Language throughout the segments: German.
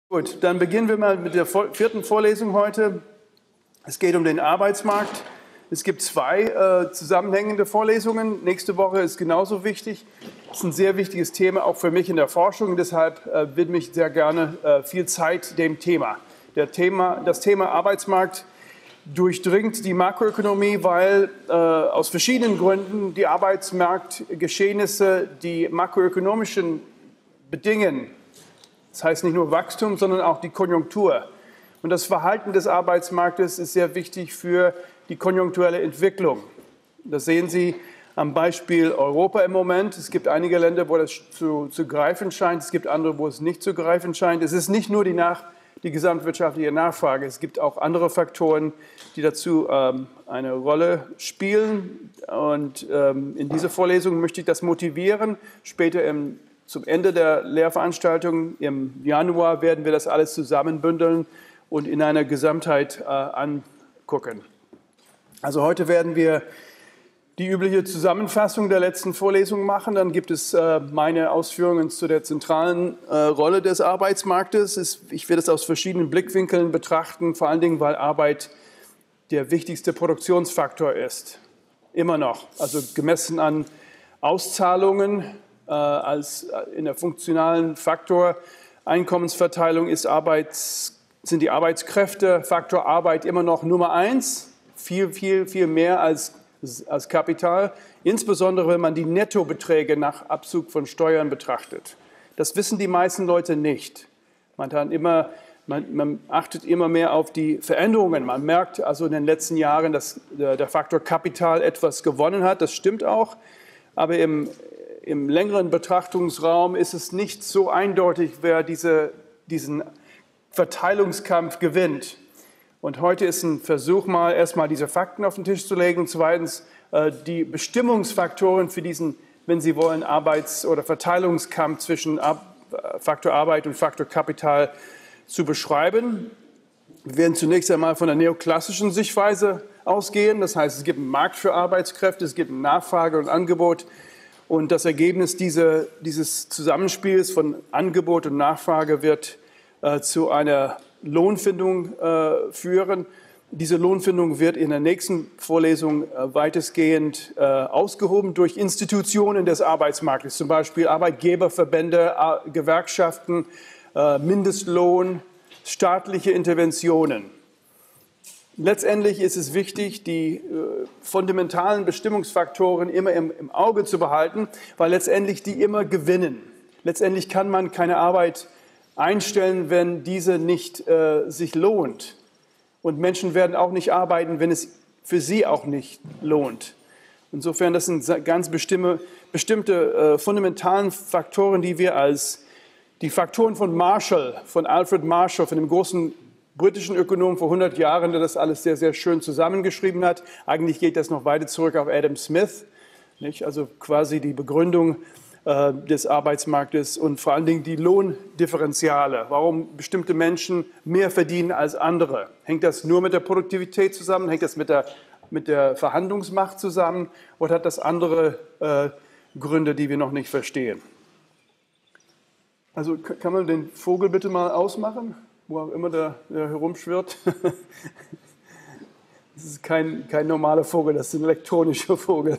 Gut, dann beginnen wir mal mit der vierten Vorlesung heute. Es geht um den Arbeitsmarkt. Es gibt zwei zusammenhängende Vorlesungen. Nächste Woche ist genauso wichtig. Es ist ein sehr wichtiges Thema, auch für mich in der Forschung. Deshalb widme ich sehr gerne viel Zeit dem Thema. Das Thema Arbeitsmarkt durchdringt die Makroökonomie, weil aus verschiedenen Gründen die Arbeitsmarktgeschehnisse die makroökonomischen bedingen. Das heißt nicht nur Wachstum, sondern auch die Konjunktur. Und das Verhalten des Arbeitsmarktes ist sehr wichtig für die konjunkturelle Entwicklung. Das sehen Sie am Beispiel Europa im Moment. Es gibt einige Länder, wo das zu greifen scheint. Es gibt andere, wo es nicht zu greifen scheint. Es ist nicht nur die gesamtwirtschaftliche Nachfrage. Es gibt auch andere Faktoren, die dazu eine Rolle spielen. Und in dieser Vorlesung möchte ich das motivieren. Später zum Ende der Lehrveranstaltung im Januar werden wir das alles zusammenbündeln und in einer Gesamtheit angucken. Also heute werden wir die übliche Zusammenfassung der letzten Vorlesung machen. Dann gibt es meine Ausführungen zu der zentralen Rolle des Arbeitsmarktes. Ich werde es aus verschiedenen Blickwinkeln betrachten, vor allen Dingen, weil Arbeit der wichtigste Produktionsfaktor ist. Immer noch. Also gemessen an Auszahlungen als in der funktionalen Faktor Einkommensverteilung sind die Arbeitskräfte, Faktor Arbeit immer noch Nummer 1, viel mehr als Kapital, insbesondere wenn man die Nettobeträge nach Abzug von Steuern betrachtet. Das wissen die meisten Leute nicht. Man achtet immer mehr auf die Veränderungen. Man merkt also in den letzten Jahren, dass der Faktor Kapital etwas gewonnen hat. Das stimmt auch, aber im längeren Betrachtungsraum ist es nicht so eindeutig, wer diesen Verteilungskampf gewinnt. Und heute ist ein Versuch, erstmal diese Fakten auf den Tisch zu legen und zweitens die Bestimmungsfaktoren für diesen, wenn Sie wollen, oder Verteilungskampf zwischen Faktor Arbeit und Faktor Kapital zu beschreiben. Wir werden zunächst einmal von der neoklassischen Sichtweise ausgehen. Das heißt, es gibt einen Markt für Arbeitskräfte, es gibt eine Nachfrage und Angebot. Und das Ergebnis dieses Zusammenspiels von Angebot und Nachfrage wird zu einer Lohnfindung führen. Diese Lohnfindung wird in der nächsten Vorlesung weitestgehend ausgehoben durch Institutionen des Arbeitsmarktes, zum Beispiel Arbeitgeberverbände, Gewerkschaften, Mindestlohn, staatliche Interventionen. Letztendlich ist es wichtig, die fundamentalen Bestimmungsfaktoren immer im Auge zu behalten, weil letztendlich die immer gewinnen. Letztendlich kann man keine Arbeit einstellen, wenn diese nicht sich lohnt. Und Menschen werden auch nicht arbeiten, wenn es für sie auch nicht lohnt. Insofern, das sind ganz bestimmte fundamentalen Faktoren, die wir als die Faktoren von Alfred Marshall, von dem großen britischen Ökonom vor 100 Jahren, der das alles sehr, sehr schön zusammengeschrieben hat. Eigentlich geht das noch weiter zurück auf Adam Smith, nicht? Also quasi die Begründung des Arbeitsmarktes und vor allen Dingen die Lohndifferenziale. Warum bestimmte Menschen mehr verdienen als andere? Hängt das nur mit der Produktivität zusammen? Hängt das mit der Verhandlungsmacht zusammen? Oder hat das andere Gründe, die wir noch nicht verstehen? Also kann man den Vogel bitte mal ausmachen? Wo auch immer der herumschwirrt. Das ist kein normaler Vogel, das ist ein elektronischer Vogel.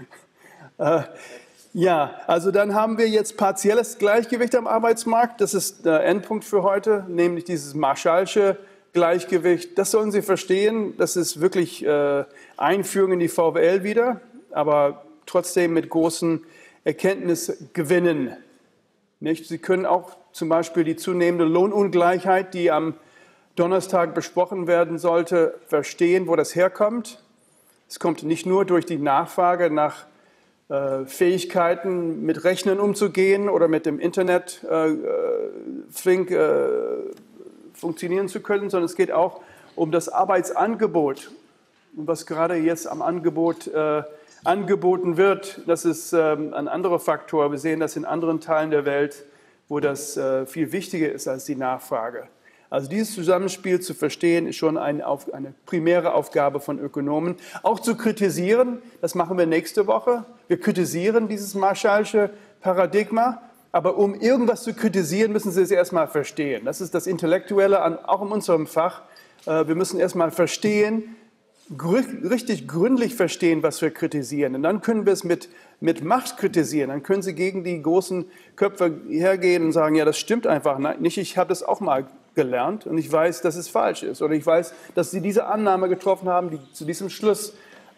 Ja, also dann haben wir jetzt partielles Gleichgewicht am Arbeitsmarkt. Das ist der Endpunkt für heute, nämlich dieses Marshallsche Gleichgewicht. Das sollen Sie verstehen. Das ist wirklich Einführung in die VWL wieder, aber trotzdem mit großen Erkenntnisgewinnen. Nicht? Sie können auch zum Beispiel die zunehmende Lohnungleichheit, die am Donnerstag besprochen werden sollte, verstehen, wo das herkommt. Es kommt nicht nur durch die Nachfrage nach Fähigkeiten, mit Rechnern umzugehen oder mit dem Internet flink funktionieren zu können, sondern es geht auch um das Arbeitsangebot. Und was gerade jetzt am Angebot angeboten wird, das ist ein anderer Faktor. Wir sehen das in anderen Teilen der Welt, wo das viel wichtiger ist als die Nachfrage. Also dieses Zusammenspiel zu verstehen, ist schon eine primäre Aufgabe von Ökonomen. Auch zu kritisieren, das machen wir nächste Woche. Wir kritisieren dieses Marshallsche Paradigma. Aber um irgendwas zu kritisieren, müssen Sie es erstmal verstehen. Das ist das Intellektuelle, auch in unserem Fach. Wir müssen erstmal verstehen, richtig gründlich verstehen, was wir kritisieren. Und dann können wir es mit Macht kritisieren. Dann können Sie gegen die großen Köpfe hergehen und sagen, ja, das stimmt einfach nicht. Ich habe das auch mal gelernt und ich weiß, dass es falsch ist. Oder ich weiß, dass Sie diese Annahme getroffen haben, die zu diesem Schluss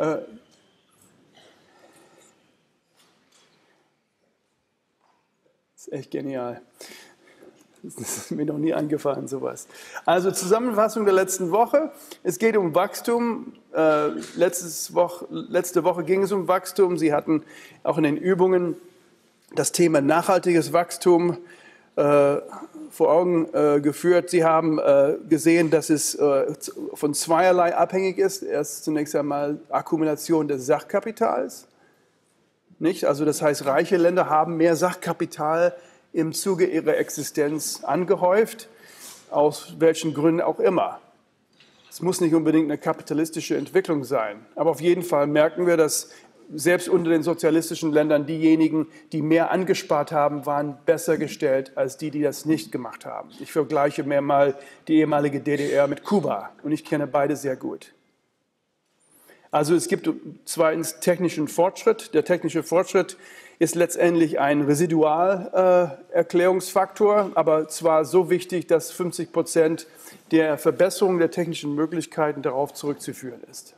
das ist echt genial. Das ist mir noch nie eingefallen, sowas. Also Zusammenfassung der letzten Woche. Es geht um Wachstum. Letzte Woche ging es um Wachstum. Sie hatten auch in den Übungen das Thema nachhaltiges Wachstum vor Augen geführt. Sie haben gesehen, dass es von zweierlei abhängig ist. Erst zunächst einmal Akkumulation des Sachkapitals. Nicht? Also das heißt, reiche Länder haben mehr Sachkapital im Zuge ihrer Existenz angehäuft, aus welchen Gründen auch immer. Es muss nicht unbedingt eine kapitalistische Entwicklung sein, aber auf jeden Fall merken wir, dass selbst unter den sozialistischen Ländern diejenigen, die mehr angespart haben, waren besser gestellt als die, die das nicht gemacht haben. Ich vergleiche mir mal die ehemalige DDR mit Kuba und ich kenne beide sehr gut. Also es gibt zweitens technischen Fortschritt. Der technische Fortschritt ist letztendlich ein Residualerklärungsfaktor, aber zwar so wichtig, dass 50% der Verbesserung der technischen Möglichkeiten darauf zurückzuführen ist.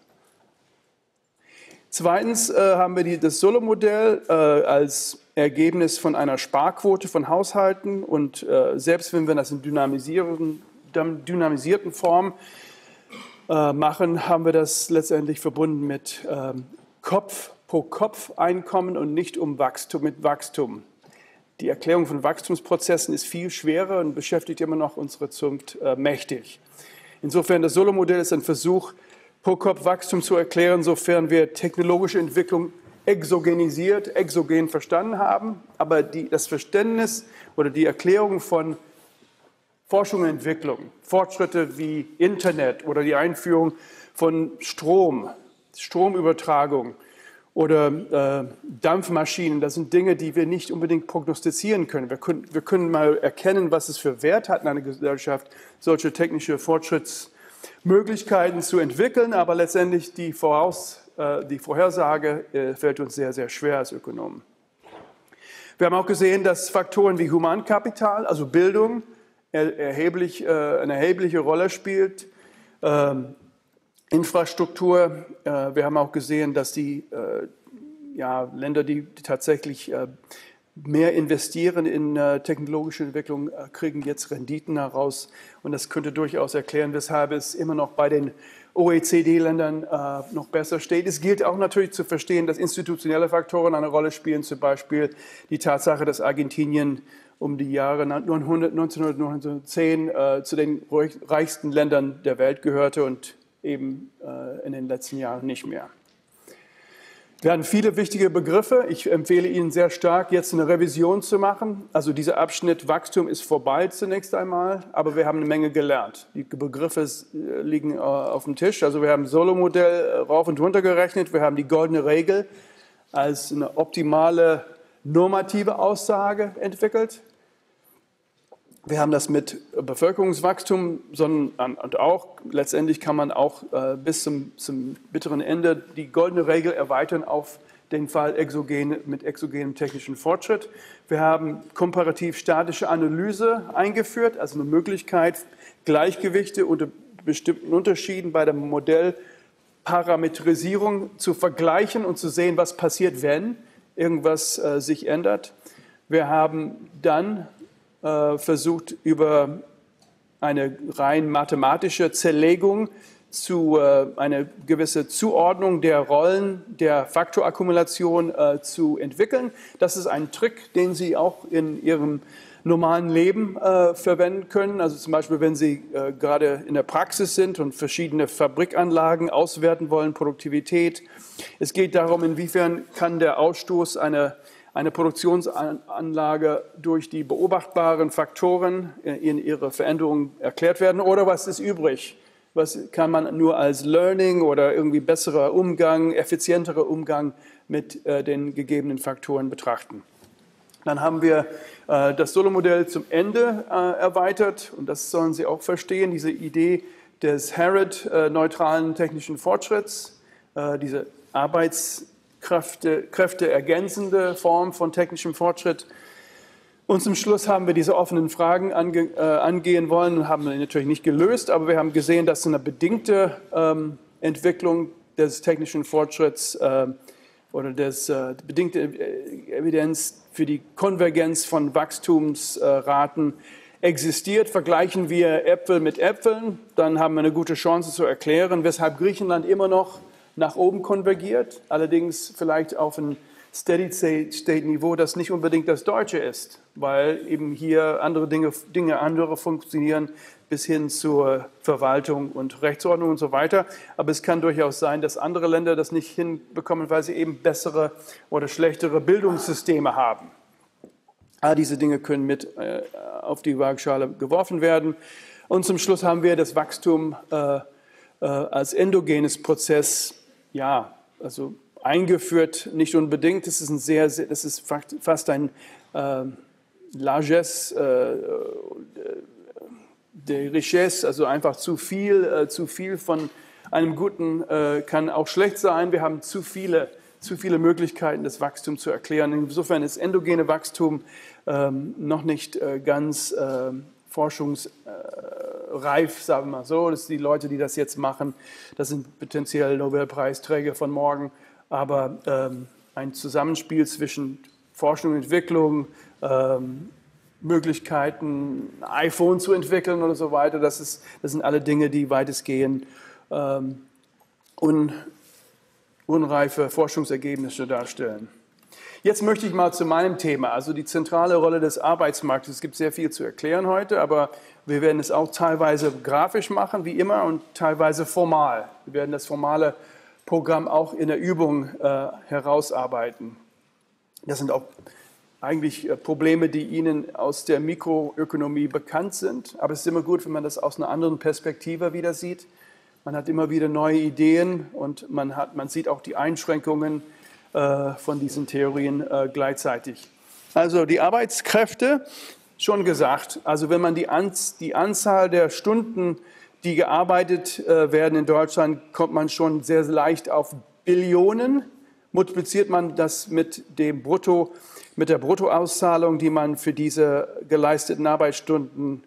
Zweitens haben wir das Solow-Modell als Ergebnis von einer Sparquote von Haushalten und selbst wenn wir das in dynamisierten Form machen, haben wir das letztendlich verbunden mit Pro-Kopf-Einkommen und nicht mit Wachstum. Die Erklärung von Wachstumsprozessen ist viel schwerer und beschäftigt immer noch unsere Zunft mächtig. Insofern, das Solow-Modell ist ein Versuch, Pro-Kopf-Wachstum zu erklären, sofern wir technologische Entwicklung exogen verstanden haben. Aber das Verständnis oder die Erklärung von Forschung und Entwicklung, Fortschritte wie Internet oder die Einführung von Stromübertragung oder Dampfmaschinen, das sind Dinge, die wir nicht unbedingt prognostizieren können. Wir können mal erkennen, was es für Wert hat in einer Gesellschaft, solche technische Fortschrittsmöglichkeiten zu entwickeln, aber letztendlich die Vorhersage fällt uns sehr, sehr schwer als Ökonomen. Wir haben auch gesehen, dass Faktoren wie Humankapital, also Bildung, eine erhebliche Rolle spielt. Infrastruktur. Wir haben auch gesehen, dass die Länder, die tatsächlich mehr investieren in technologische Entwicklung, kriegen jetzt Renditen heraus. Und das könnte durchaus erklären, weshalb es immer noch bei den OECD-Ländern noch besser steht. Es gilt auch natürlich zu verstehen, dass institutionelle Faktoren eine Rolle spielen, zum Beispiel die Tatsache, dass Argentinien um die Jahre 1910 zu den reichsten Ländern der Welt gehörte und eben in den letzten Jahren nicht mehr. Wir hatten viele wichtige Begriffe. Ich empfehle Ihnen sehr stark, jetzt eine Revision zu machen. Also dieser Abschnitt Wachstum ist vorbei zunächst einmal, aber wir haben eine Menge gelernt. Die Begriffe liegen auf dem Tisch. Also wir haben das Solow-Modell rauf und runter gerechnet. Wir haben die goldene Regel als eine optimale normative Aussage entwickelt. Wir haben das mit Bevölkerungswachstum, und auch letztendlich kann man auch bis zum bitteren Ende die goldene Regel erweitern auf den Fall mit exogenem technischen Fortschritt. Wir haben komparativ-statische Analyse eingeführt, also eine Möglichkeit, Gleichgewichte unter bestimmten Unterschieden bei der Modellparametrisierung zu vergleichen und zu sehen, was passiert, wenn irgendwas sich ändert. Wir haben dann versucht, über eine rein mathematische Zerlegung zu eine gewisse Zuordnung der Rollen der Faktorakkumulation zu entwickeln. Das ist ein Trick, den Sie auch in Ihrem normalen Leben verwenden können. Also zum Beispiel, wenn Sie gerade in der Praxis sind und verschiedene Fabrikanlagen auswerten wollen, Produktivität. Es geht darum, inwiefern kann der Ausstoß einer Produktionsanlage durch die beobachtbaren Faktoren in ihrer Veränderung erklärt werden oder was ist übrig? Was kann man nur als Learning oder irgendwie besserer Umgang, effizienterer Umgang mit den gegebenen Faktoren betrachten? Dann haben wir das Solo-Modell zum Ende erweitert und das sollen Sie auch verstehen, diese Idee des Harrod-neutralen technischen Fortschritts, diese Arbeitskräfte ergänzende Form von technischem Fortschritt. Und zum Schluss haben wir diese offenen Fragen angehen wollen und haben sie natürlich nicht gelöst, aber wir haben gesehen, dass eine bedingte Entwicklung des technischen Fortschritts oder bedingte Evidenz für die Konvergenz von Wachstumsraten existiert. Vergleichen wir Äpfel mit Äpfeln, dann haben wir eine gute Chance zu erklären, weshalb Griechenland immer noch nach oben konvergiert, allerdings vielleicht auf ein Steady-State-Niveau, das nicht unbedingt das Deutsche ist, weil eben hier andere Dinge funktionieren, bis hin zur Verwaltung und Rechtsordnung und so weiter. Aber es kann durchaus sein, dass andere Länder das nicht hinbekommen, weil sie eben bessere oder schlechtere Bildungssysteme haben. All diese Dinge können mit auf die Waagschale geworfen werden. Und zum Schluss haben wir das Wachstum als endogenes Prozess, ja, also eingeführt, nicht unbedingt. Das ist fast ein Largesse de Richesse, also einfach zu viel von einem Guten kann auch schlecht sein. Wir haben zu viele Möglichkeiten, das Wachstum zu erklären. Insofern ist endogene Wachstum noch nicht ganz forschungsreif, sagen wir mal so. Das sind die Leute, die das jetzt machen. Das sind potenziell Nobelpreisträger von morgen. Aber ein Zusammenspiel zwischen Forschung und Entwicklung, Möglichkeiten, ein iPhone zu entwickeln oder so weiter, das sind alle Dinge, die weitestgehend unreife Forschungsergebnisse darstellen. Jetzt möchte ich mal zu meinem Thema, also die zentrale Rolle des Arbeitsmarktes. Es gibt sehr viel zu erklären heute, aber wir werden es auch teilweise grafisch machen, wie immer, und teilweise formal. Wir werden das formale Programm auch in der Übung herausarbeiten. Das sind auch eigentlich Probleme, die Ihnen aus der Mikroökonomie bekannt sind. Aber es ist immer gut, wenn man das aus einer anderen Perspektive wieder sieht. Man hat immer wieder neue Ideen und man sieht auch die Einschränkungen von diesen Theorien gleichzeitig. Also die Arbeitskräfte, schon gesagt, also wenn man die Anzahl der Stunden, die gearbeitet werden in Deutschland, kommt man schon sehr leicht auf Billionen. Multipliziert man das mit der Bruttoauszahlung, die man für diese geleisteten Arbeitsstunden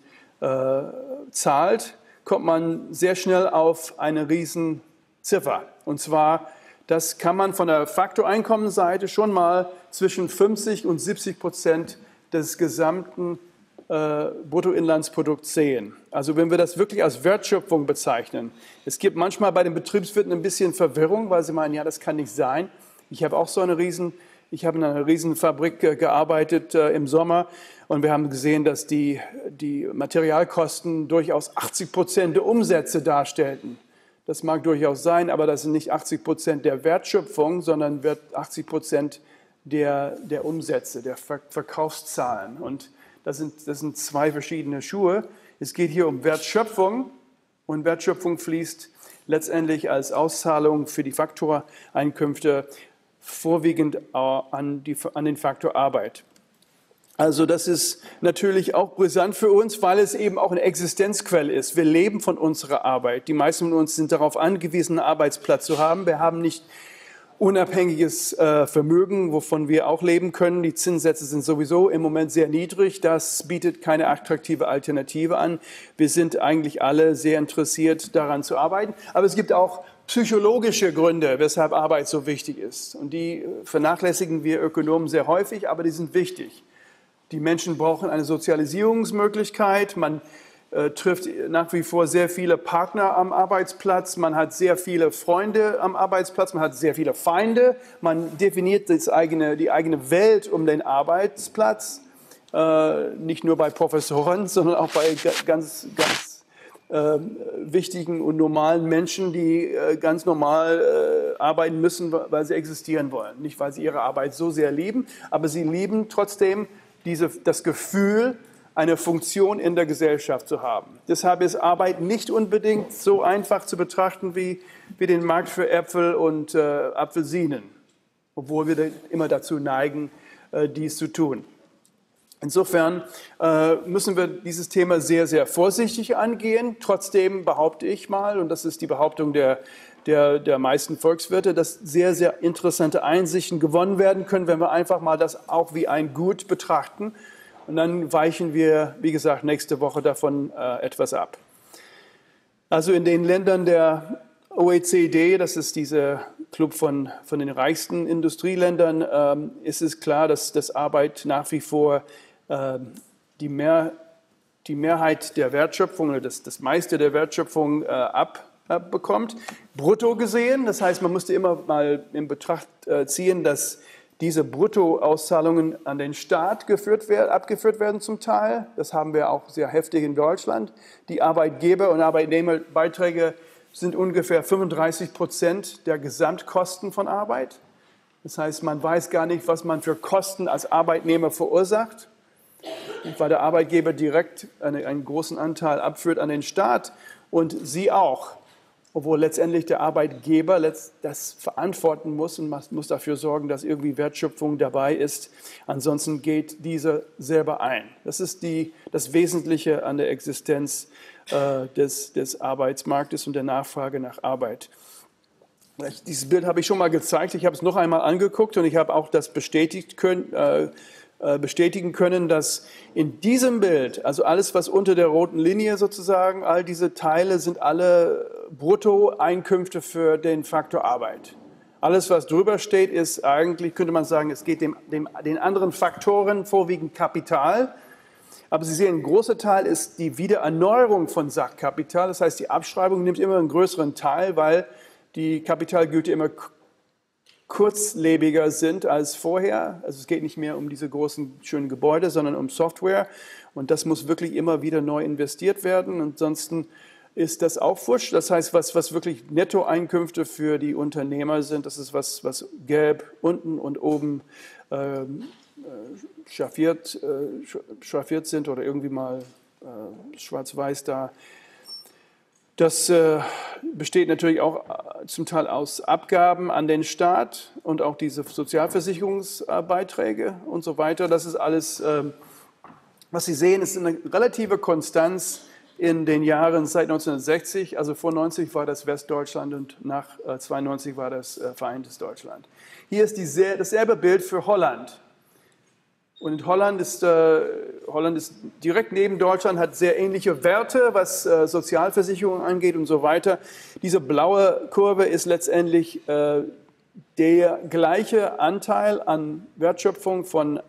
zahlt, kommt man sehr schnell auf eine Riesenziffer. Und zwar, das kann man von der Faktoreinkommensseite schon mal zwischen 50% und 70% des gesamten Bruttoinlandsprodukts sehen. Also wenn wir das wirklich als Wertschöpfung bezeichnen. Es gibt manchmal bei den Betriebswirten ein bisschen Verwirrung, weil sie meinen, ja, das kann nicht sein. Ich habe auch ich habe in einer Riesenfabrik gearbeitet im Sommer und wir haben gesehen, dass die Materialkosten durchaus 80% der Umsätze darstellten. Das mag durchaus sein, aber das sind nicht 80% der Wertschöpfung, sondern 80% der Umsätze, der Verkaufszahlen. Und das sind zwei verschiedene Schuhe. Es geht hier um Wertschöpfung und Wertschöpfung fließt letztendlich als Auszahlung für die Faktoreinkünfte vorwiegend an den Faktor Arbeit. Also das ist natürlich auch brisant für uns, weil es eben auch eine Existenzquelle ist. Wir leben von unserer Arbeit. Die meisten von uns sind darauf angewiesen, einen Arbeitsplatz zu haben. Wir haben nicht unabhängiges Vermögen, wovon wir auch leben können. Die Zinssätze sind sowieso im Moment sehr niedrig. Das bietet keine attraktive Alternative an. Wir sind eigentlich alle sehr interessiert, daran zu arbeiten. Aber es gibt auch psychologische Gründe, weshalb Arbeit so wichtig ist. Und die vernachlässigen wir Ökonomen sehr häufig, aber die sind wichtig. Die Menschen brauchen eine Sozialisierungsmöglichkeit. Man trifft nach wie vor sehr viele Partner am Arbeitsplatz. Man hat sehr viele Freunde am Arbeitsplatz. Man hat sehr viele Feinde. Man definiert die eigene Welt um den Arbeitsplatz. Nicht nur bei Professoren, sondern auch bei ganz wichtigen und normalen Menschen, die ganz normal arbeiten müssen, weil sie existieren wollen. Nicht, weil sie ihre Arbeit so sehr lieben, aber sie lieben trotzdem das Gefühl, eine Funktion in der Gesellschaft zu haben. Deshalb ist Arbeit nicht unbedingt so einfach zu betrachten wie den Markt für Äpfel und Apfelsinen, obwohl wir immer dazu neigen, dies zu tun. Insofern müssen wir dieses Thema sehr, sehr vorsichtig angehen. Trotzdem behaupte ich mal, und das ist die Behauptung der meisten Volkswirte, dass sehr, sehr interessante Einsichten gewonnen werden können, wenn wir einfach mal das auch wie ein Gut betrachten. Und dann weichen wir, wie gesagt, nächste Woche davon etwas ab. Also in den Ländern der OECD, das ist dieser Club von den reichsten Industrieländern, ist es klar, dass Arbeit nach wie vor die Mehrheit der Wertschöpfung oder das meiste der Wertschöpfung abbekommt. Brutto gesehen, das heißt, man musste immer mal in Betracht ziehen, dass diese Bruttoauszahlungen an den Staat abgeführt werden zum Teil. Das haben wir auch sehr heftig in Deutschland. Die Arbeitgeber- und Arbeitnehmerbeiträge sind ungefähr 35% der Gesamtkosten von Arbeit. Das heißt, man weiß gar nicht, was man für Kosten als Arbeitnehmer verursacht, weil der Arbeitgeber direkt einen großen Anteil abführt an den Staat und Sie auch. Obwohl letztendlich der Arbeitgeber das verantworten muss und muss dafür sorgen, dass irgendwie Wertschöpfung dabei ist. Ansonsten geht dieser selber ein. Das ist das Wesentliche an der Existenz des Arbeitsmarktes und der Nachfrage nach Arbeit. Dieses Bild habe ich schon mal gezeigt. Ich habe es noch einmal angeguckt und ich habe auch das bestätigen können, dass in diesem Bild, also alles, was unter der roten Linie sozusagen, all diese Teile sind alle Bruttoeinkünfte für den Faktor Arbeit. Alles, was drüber steht, ist eigentlich, könnte man sagen, es geht den anderen Faktoren, vorwiegend Kapital. Aber Sie sehen, ein großer Teil ist die Wiedererneuerung von Sachkapital. Das heißt, die Abschreibung nimmt immer einen größeren Teil, weil die Kapitalgüter immer kurzlebiger sind als vorher. Also es geht nicht mehr um diese großen, schönen Gebäude, sondern um Software. Und das muss wirklich immer wieder neu investiert werden. Ansonsten ist das auch wurscht. Das heißt, was wirklich Nettoeinkünfte für die Unternehmer sind, das ist was gelb unten und oben schraffiert sind oder irgendwie mal schwarz-weiß da. Das besteht natürlich auch zum Teil aus Abgaben an den Staat und auch diese Sozialversicherungsbeiträge und so weiter. Das ist alles, was Sie sehen, ist eine relative Konstanz in den Jahren seit 1960. Also vor 90 war das Westdeutschland und nach 92 war das Vereintes Deutschland. Hier ist dasselbe Bild für Holland. Und Holland ist direkt neben Deutschland, hat sehr ähnliche Werte, was Sozialversicherung angeht und so weiter. Diese blaue Kurve ist letztendlich der gleiche Anteil an Wertschöpfung,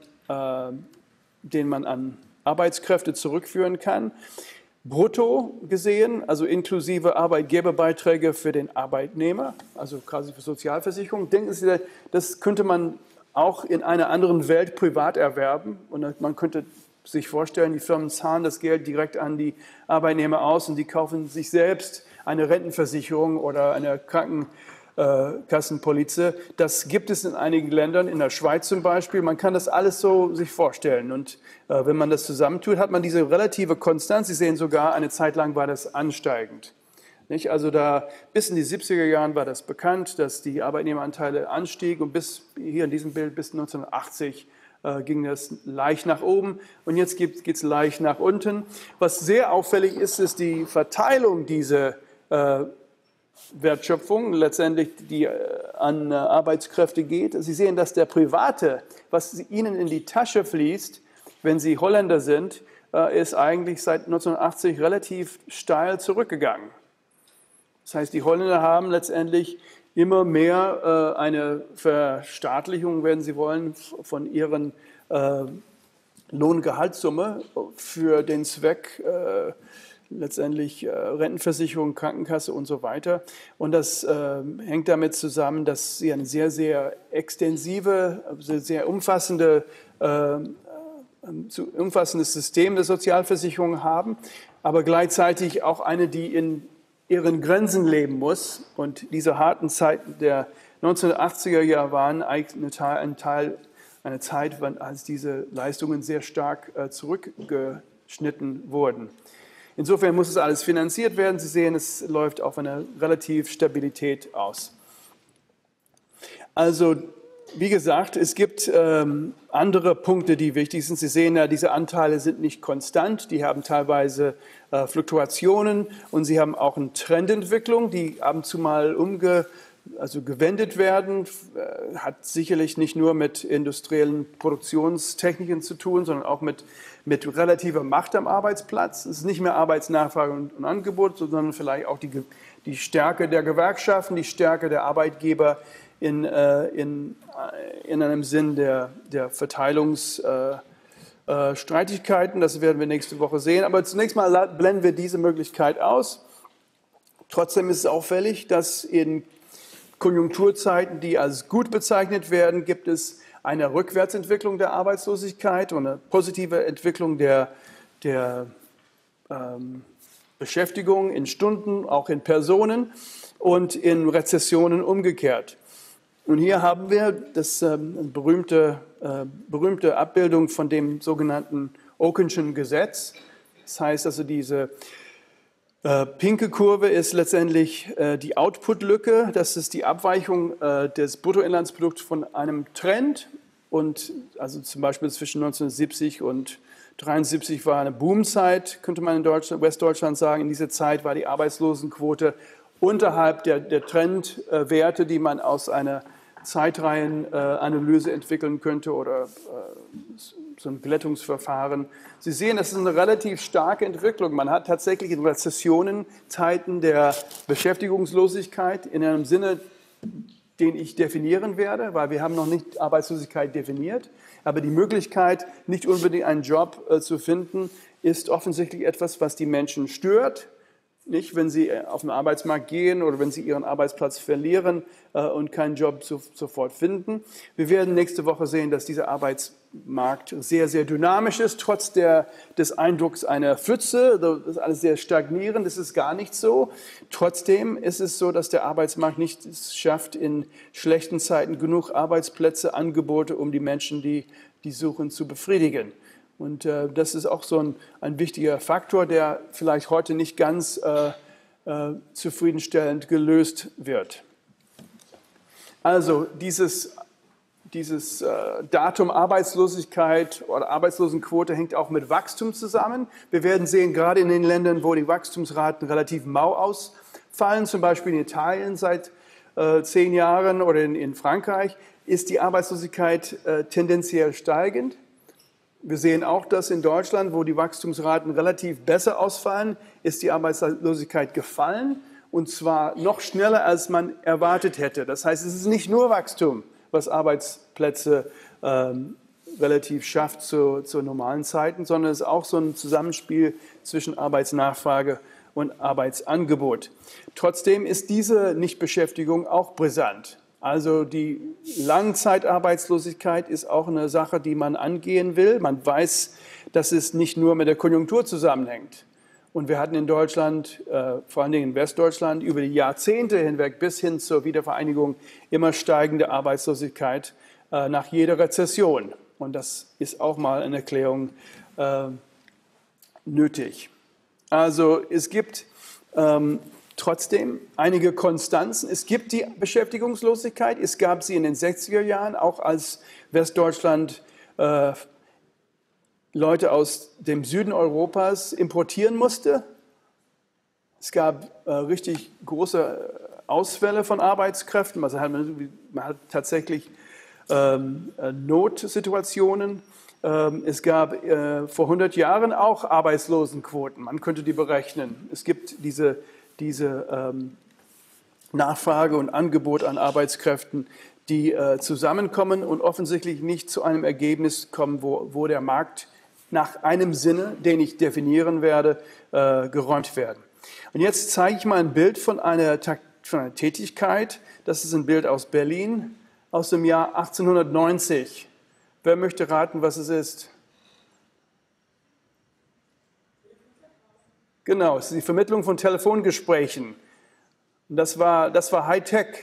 den man an Arbeitskräfte zurückführen kann. Brutto gesehen, also inklusive Arbeitgeberbeiträge für den Arbeitnehmer, also quasi für Sozialversicherung. Denken Sie, das könnte man auch in einer anderen Welt privat erwerben. Und man könnte sich vorstellen, die Firmen zahlen das Geld direkt an die Arbeitnehmer aus und die kaufen sich selbst eine Rentenversicherung oder eine Krankenkassenpolize. Das gibt es in einigen Ländern, in der Schweiz zum Beispiel. Man kann das alles so sich vorstellen. Und wenn man das zusammentut, hat man diese relative Konstanz. Sie sehen sogar, eine Zeit lang war das ansteigend. Nicht? Also bis in die 70er Jahren war das bekannt, dass die Arbeitnehmeranteile anstiegen und bis hier in diesem Bild bis 1980 ging das leicht nach oben und jetzt geht es leicht nach unten. Was sehr auffällig ist, ist die Verteilung dieser Wertschöpfung, letztendlich die an Arbeitskräfte geht. Sie sehen, dass der Private, was Ihnen in die Tasche fließt, wenn Sie Holländer sind, ist eigentlich seit 1980 relativ steil zurückgegangen. Das heißt, die Holländer haben letztendlich immer mehr eine Verstaatlichung, wenn Sie wollen, von ihren Lohngehaltssumme für den Zweck letztendlich Rentenversicherung, Krankenkasse und so weiter. Und das hängt damit zusammen, dass sie ein sehr, sehr extensive, sehr umfassendes System der Sozialversicherung haben, aber gleichzeitig auch eine, die in ihren Grenzen leben muss. Und diese harten Zeiten der 1980er Jahre waren eigentlich eine Zeit, als diese Leistungen sehr stark zurückgeschnitten wurden. Insofern muss es alles finanziert werden. Sie sehen, es läuft auf eine relative Stabilität aus. Also Wie gesagt, es gibt andere Punkte, die wichtig sind. Sie sehen ja, diese Anteile sind nicht konstant, die haben teilweise Fluktuationen und sie haben auch eine Trendentwicklung, die ab und zu mal gewendet werden. Hat sicherlich nicht nur mit industriellen Produktionstechniken zu tun, sondern auch mit relativer Macht am Arbeitsplatz. Es ist nicht mehr Arbeitsnachfrage und Angebot, sondern vielleicht auch die Stärke der Gewerkschaften, die Stärke der Arbeitgeber in einem Sinn der Verteilungsstreitigkeiten. Das werden wir nächste Woche sehen. Aber zunächst mal blenden wir diese Möglichkeit aus. Trotzdem ist es auffällig, dass in Konjunkturzeiten, die als gut bezeichnet werden, gibt es eine Rückwärtsentwicklung der Arbeitslosigkeit und eine positive Entwicklung der Beschäftigung in Stunden, auch in Personen und in Rezessionen umgekehrt. Und hier haben wir das berühmte Abbildung von dem sogenannten Okenschen Gesetz. Das heißt also, diese pinke Kurve ist letztendlich die Output-Lücke. Das ist die Abweichung des Bruttoinlandsprodukts von einem Trend. Und also zum Beispiel zwischen 1970 und 1973 war eine Boomzeit, könnte man in Westdeutschland sagen. In dieser Zeit war die Arbeitslosenquote unterhalb der Trendwerte, die man aus einer Zeitreihenanalyse entwickeln könnte oder so ein Glättungsverfahren. Sie sehen, das ist eine relativ starke Entwicklung. Man hat tatsächlich in Rezessionen Zeiten der Beschäftigungslosigkeit in einem Sinne, den ich definieren werde, weil wir haben noch nicht Arbeitslosigkeit definiert. Aber die Möglichkeit, nicht unbedingt einen Job zu finden, ist offensichtlich etwas, was die Menschen stört. Nicht, wenn sie auf den Arbeitsmarkt gehen oder wenn sie ihren Arbeitsplatz verlieren und keinen Job sofort finden. Wir werden nächste Woche sehen, dass dieser Arbeitsmarkt sehr, sehr dynamisch ist, trotz des Eindrucks einer Pfütze. Das ist alles sehr stagnierend, das ist gar nicht so. Trotzdem ist es so, dass der Arbeitsmarkt nicht es schafft, in schlechten Zeiten genug Arbeitsplätze, Angebote, um die Menschen, die suchen, zu befriedigen. Und das ist auch so ein wichtiger Faktor, der vielleicht heute nicht ganz zufriedenstellend gelöst wird. Also dieses Datum Arbeitslosigkeit oder Arbeitslosenquote hängt auch mit Wachstum zusammen. Wir werden sehen, gerade in den Ländern, wo die Wachstumsraten relativ mau ausfallen, zum Beispiel in Italien seit 10 Jahren oder in Frankreich, ist die Arbeitslosigkeit tendenziell steigend. Wir sehen auch, dass in Deutschland, wo die Wachstumsraten relativ besser ausfallen, ist die Arbeitslosigkeit gefallen, und zwar noch schneller, als man erwartet hätte. Das heißt, es ist nicht nur Wachstum, was Arbeitsplätze relativ schafft zu normalen Zeiten, sondern es ist auch so ein Zusammenspiel zwischen Arbeitsnachfrage und Arbeitsangebot. Trotzdem ist diese Nichtbeschäftigung auch brisant. Also die Langzeitarbeitslosigkeit ist auch eine Sache, die man angehen will. Man weiß, dass es nicht nur mit der Konjunktur zusammenhängt. Und wir hatten in Deutschland, vor allen Dingen in Westdeutschland, über die Jahrzehnte hinweg bis hin zur Wiedervereinigung immer steigende Arbeitslosigkeit nach jeder Rezession. Und das ist auch mal eine Erklärung nötig. Also es gibt trotzdem einige Konstanzen. Es gibt die Beschäftigungslosigkeit. Es gab sie in den 60er Jahren, auch als Westdeutschland Leute aus dem Süden Europas importieren musste. Es gab richtig große Ausfälle von Arbeitskräften. Also man hat tatsächlich Notsituationen. Es gab vor 100 Jahren auch Arbeitslosenquoten. Man könnte die berechnen. Es gibt diese Nachfrage und Angebot an Arbeitskräften, die zusammenkommen und offensichtlich nicht zu einem Ergebnis kommen, wo der Markt nach einem Sinne, den ich definieren werde, geräumt werden. Und jetzt zeige ich mal ein Bild von einer Tätigkeit. Das ist ein Bild aus Berlin aus dem Jahr 1890. Wer möchte raten, was es ist? Genau, es ist die Vermittlung von Telefongesprächen. Das war Hightech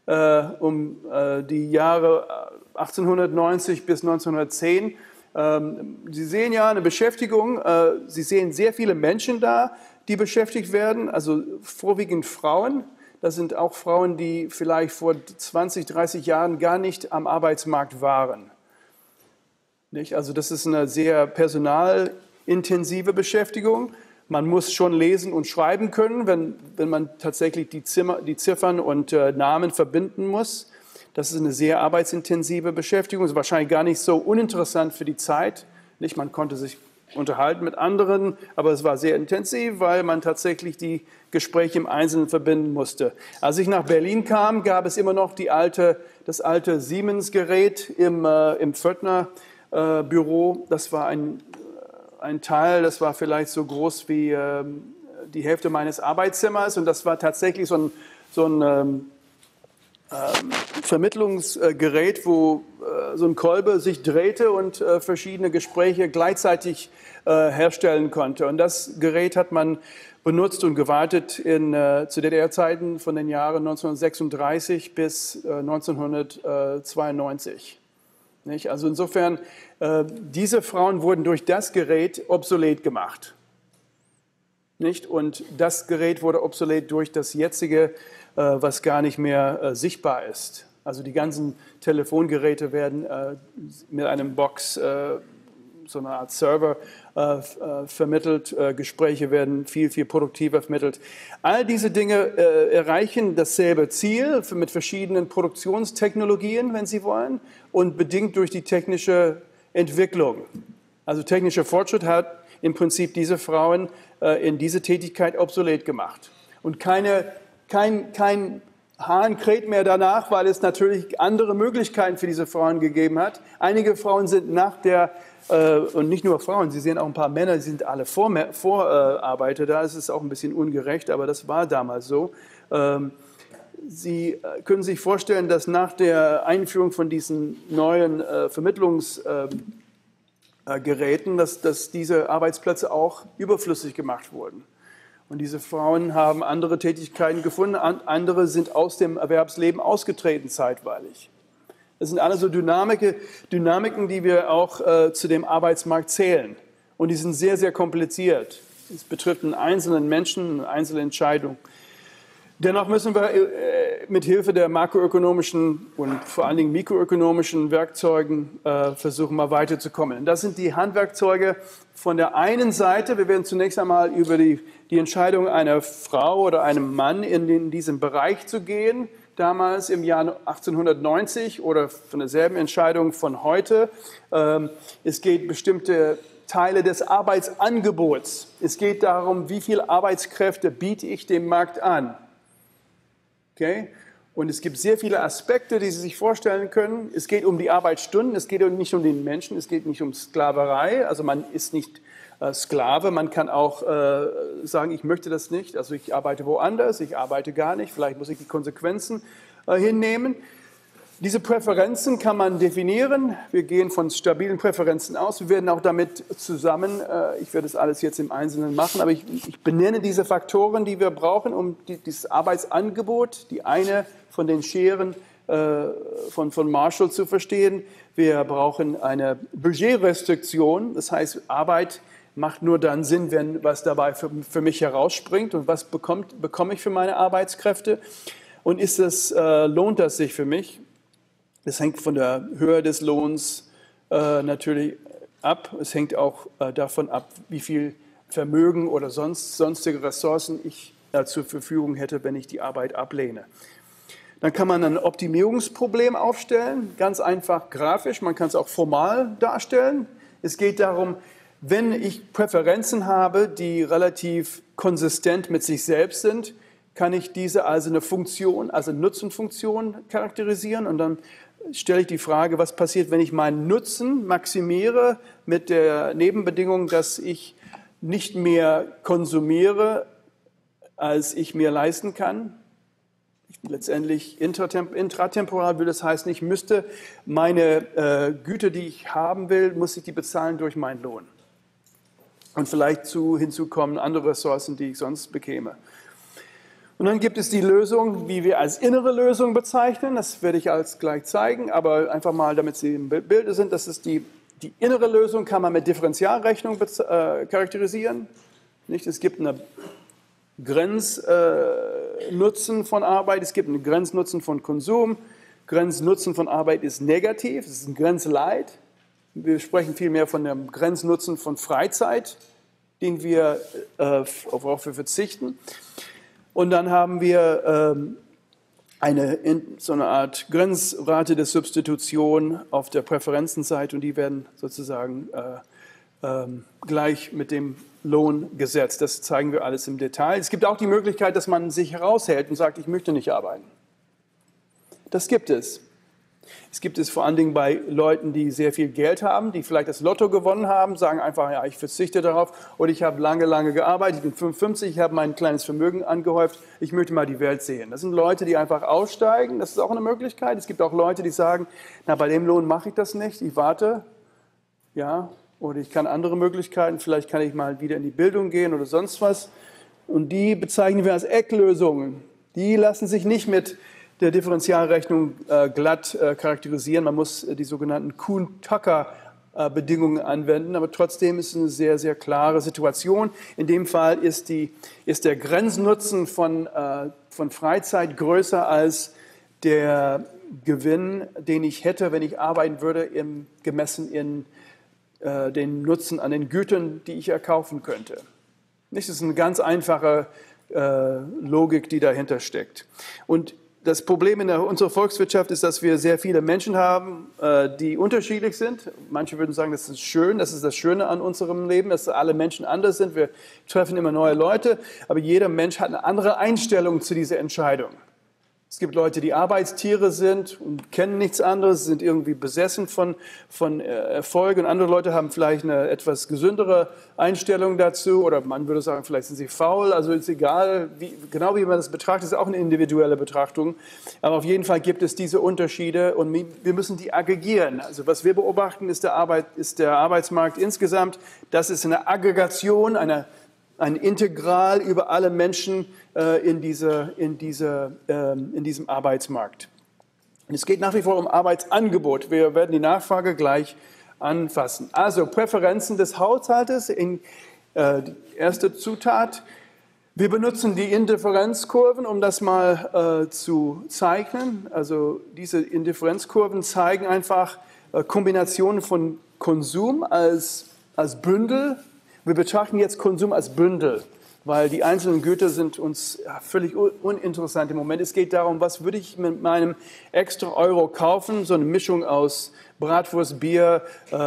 die Jahre 1890 bis 1910. Sie sehen ja eine Beschäftigung, Sie sehen sehr viele Menschen da, die beschäftigt werden, also vorwiegend Frauen. Das sind auch Frauen, die vielleicht vor 20, 30 Jahren gar nicht am Arbeitsmarkt waren. Nicht? Also das ist eine sehr personalintensive Beschäftigung. Man muss schon lesen und schreiben können, wenn man tatsächlich die Ziffern und Namen verbinden muss. Das ist eine sehr arbeitsintensive Beschäftigung. Das ist wahrscheinlich gar nicht so uninteressant für die Zeit. Nicht? Man konnte sich unterhalten mit anderen, aber es war sehr intensiv, weil man tatsächlich die Gespräche im Einzelnen verbinden musste. Als ich nach Berlin kam, gab es immer noch das alte Siemens-Gerät im Pförtner-Büro. Das war ein Teil, das war vielleicht so groß wie die Hälfte meines Arbeitszimmers, und das war tatsächlich so ein Vermittlungsgerät, wo so ein Kolbe sich drehte und verschiedene Gespräche gleichzeitig herstellen konnte. Und das Gerät hat man benutzt und gewartet zu DDR-Zeiten von den Jahren 1936 bis 1992. Nicht? Also insofern, diese Frauen wurden durch das Gerät obsolet gemacht. Nicht? Und das Gerät wurde obsolet durch das jetzige, was gar nicht mehr sichtbar ist. Also die ganzen Telefongeräte werden mit einem Box, so eine Art Server, vermittelt. Gespräche werden viel, viel produktiver vermittelt. All diese Dinge erreichen dasselbe Ziel mit verschiedenen Produktionstechnologien, wenn Sie wollen, und bedingt durch die technische Entwicklung. Also technischer Fortschritt hat im Prinzip diese Frauen in diese Tätigkeit obsolet gemacht. Und kein Hahn kräht mehr danach, weil es natürlich andere Möglichkeiten für diese Frauen gegeben hat. Einige Frauen sind und nicht nur Frauen, Sie sehen auch ein paar Männer, die sind alle Vorarbeiter da. Es ist auch ein bisschen ungerecht, aber das war damals so. Sie können sich vorstellen, dass nach der Einführung von diesen neuen Vermittlungsgeräten, dass diese Arbeitsplätze auch überflüssig gemacht wurden. Und diese Frauen haben andere Tätigkeiten gefunden, andere sind aus dem Erwerbsleben ausgetreten zeitweilig. Das sind alles so Dynamiken, die wir auch zu dem Arbeitsmarkt zählen. Und die sind sehr, sehr kompliziert. Es betrifft einen einzelnen Menschen, eine einzelne Entscheidung. Dennoch müssen wir mit Hilfe der makroökonomischen und vor allen Dingen mikroökonomischen Werkzeugen versuchen, mal weiterzukommen. Und das sind die Handwerkzeuge von der einen Seite. Wir werden zunächst einmal über die Entscheidung einer Frau oder einem Mann in diesem Bereich zu gehen, damals im Jahr 1890, oder von derselben Entscheidung von heute. Es geht bestimmte Teile des Arbeitsangebots. Es geht darum, wie viele Arbeitskräfte biete ich dem Markt an. Okay? Und es gibt sehr viele Aspekte, die Sie sich vorstellen können. Es geht um die Arbeitsstunden, es geht nicht um den Menschen, es geht nicht um Sklaverei. Also man ist nicht Sklave, man kann auch sagen, ich möchte das nicht, also ich arbeite woanders, ich arbeite gar nicht, vielleicht muss ich die Konsequenzen hinnehmen. Diese Präferenzen kann man definieren. Wir gehen von stabilen Präferenzen aus. Wir werden auch damit zusammen, ich werde das alles jetzt im Einzelnen machen, aber ich benenne diese Faktoren, die wir brauchen, um dieses Arbeitsangebot, die eine von den Scheren von Marshall zu verstehen. Wir brauchen eine Budgetrestriktion, das heißt, Arbeit macht nur dann Sinn, wenn was dabei für mich herausspringt, und was bekomme ich für meine Arbeitskräfte, und lohnt das sich für mich? Das hängt von der Höhe des Lohns natürlich ab. Es hängt auch davon ab, wie viel Vermögen oder sonstige Ressourcen ich zur Verfügung hätte, wenn ich die Arbeit ablehne. Dann kann man ein Optimierungsproblem aufstellen, ganz einfach grafisch. Man kann es auch formal darstellen. Es geht darum, wenn ich Präferenzen habe, die relativ konsistent mit sich selbst sind, kann ich diese als eine Funktion, als eine Nutzenfunktion charakterisieren, und dann stelle ich die Frage, was passiert, wenn ich meinen Nutzen maximiere mit der Nebenbedingung, dass ich nicht mehr konsumiere, als ich mir leisten kann. Letztendlich intratemporal will das heißen, ich müsste meine Güter, die ich haben will, muss ich die bezahlen durch meinen Lohn. Und vielleicht hinzu kommen andere Ressourcen, die ich sonst bekäme. Und dann gibt es die Lösung, wie wir als innere Lösung bezeichnen. Das werde ich als gleich zeigen, aber einfach mal, damit Sie im Bilde sind. Das ist die innere Lösung, kann man mit Differentialrechnung charakterisieren. Nicht? Es gibt eine Grenznutzen von Arbeit, es gibt einen Grenznutzen von Konsum. Grenznutzen von Arbeit ist negativ, es ist ein Grenzleid. Wir sprechen vielmehr von dem Grenznutzen von Freizeit, worauf wir verzichten. Und dann haben wir so eine Art Grenzrate der Substitution auf der Präferenzenseite und die werden sozusagen gleich mit dem Lohn gesetzt. Das zeigen wir alles im Detail. Es gibt auch die Möglichkeit, dass man sich heraushält und sagt, ich möchte nicht arbeiten. Das gibt es. Es gibt es vor allen Dingen bei Leuten, die sehr viel Geld haben, die vielleicht das Lotto gewonnen haben, sagen einfach, ja, ich verzichte darauf oder ich habe lange, lange gearbeitet, ich bin 55, ich habe mein kleines Vermögen angehäuft, ich möchte mal die Welt sehen. Das sind Leute, die einfach aussteigen, das ist auch eine Möglichkeit. Es gibt auch Leute, die sagen, na, bei dem Lohn mache ich das nicht, ich warte, ja, oder ich kann andere Möglichkeiten, vielleicht kann ich mal wieder in die Bildung gehen oder sonst was. Und die bezeichnen wir als Ecklösungen. Die lassen sich nicht mit der Differentialrechnung glatt charakterisieren. Man muss die sogenannten Kuhn-Tucker-Bedingungen anwenden, aber trotzdem ist es eine sehr, sehr klare Situation. In dem Fall ist der Grenznutzen von Freizeit größer als der Gewinn, den ich hätte, wenn ich arbeiten würde, gemessen in den Nutzen an den Gütern, die ich erkaufen könnte. Das ist eine ganz einfache Logik, die dahinter steckt. Und das Problem in unserer Volkswirtschaft ist, dass wir sehr viele Menschen haben, die unterschiedlich sind. Manche würden sagen, das ist schön, das ist das Schöne an unserem Leben, dass alle Menschen anders sind. Wir treffen immer neue Leute, aber jeder Mensch hat eine andere Einstellung zu dieser Entscheidung. Es gibt Leute, die Arbeitstiere sind und kennen nichts anderes, sind irgendwie besessen von Erfolg. Und andere Leute haben vielleicht eine etwas gesündere Einstellung dazu. Oder man würde sagen, vielleicht sind sie faul. Also ist egal, genau wie man das betrachtet, ist auch eine individuelle Betrachtung. Aber auf jeden Fall gibt es diese Unterschiede und wir müssen die aggregieren. Also was wir beobachten, ist der Arbeitsmarkt insgesamt. Das ist eine Aggregation, ein Integral über alle Menschen in diesem Arbeitsmarkt. Und es geht nach wie vor um Arbeitsangebot. Wir werden die Nachfrage gleich anfassen. Also Präferenzen des Haushaltes, die erste Zutat. Wir benutzen die Indifferenzkurven, um das mal zu zeichnen. Also diese Indifferenzkurven zeigen einfach Kombinationen von Konsum als Bündel. Wir betrachten jetzt Konsum als Bündel, weil die einzelnen Güter sind uns völlig uninteressant im Moment. Es geht darum, was würde ich mit meinem extra Euro kaufen, so eine Mischung aus Bratwurst, Bier,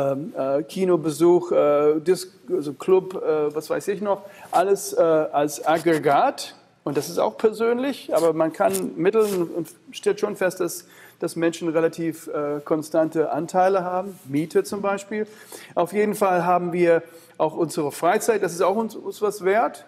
Kinobesuch, also Club, was weiß ich noch, alles als Aggregat. Und das ist auch persönlich, aber man kann mitteln und stellt schon fest, dass Menschen relativ konstante Anteile haben, Miete zum Beispiel. Auf jeden Fall haben wir auch unsere Freizeit, das ist auch uns was wert.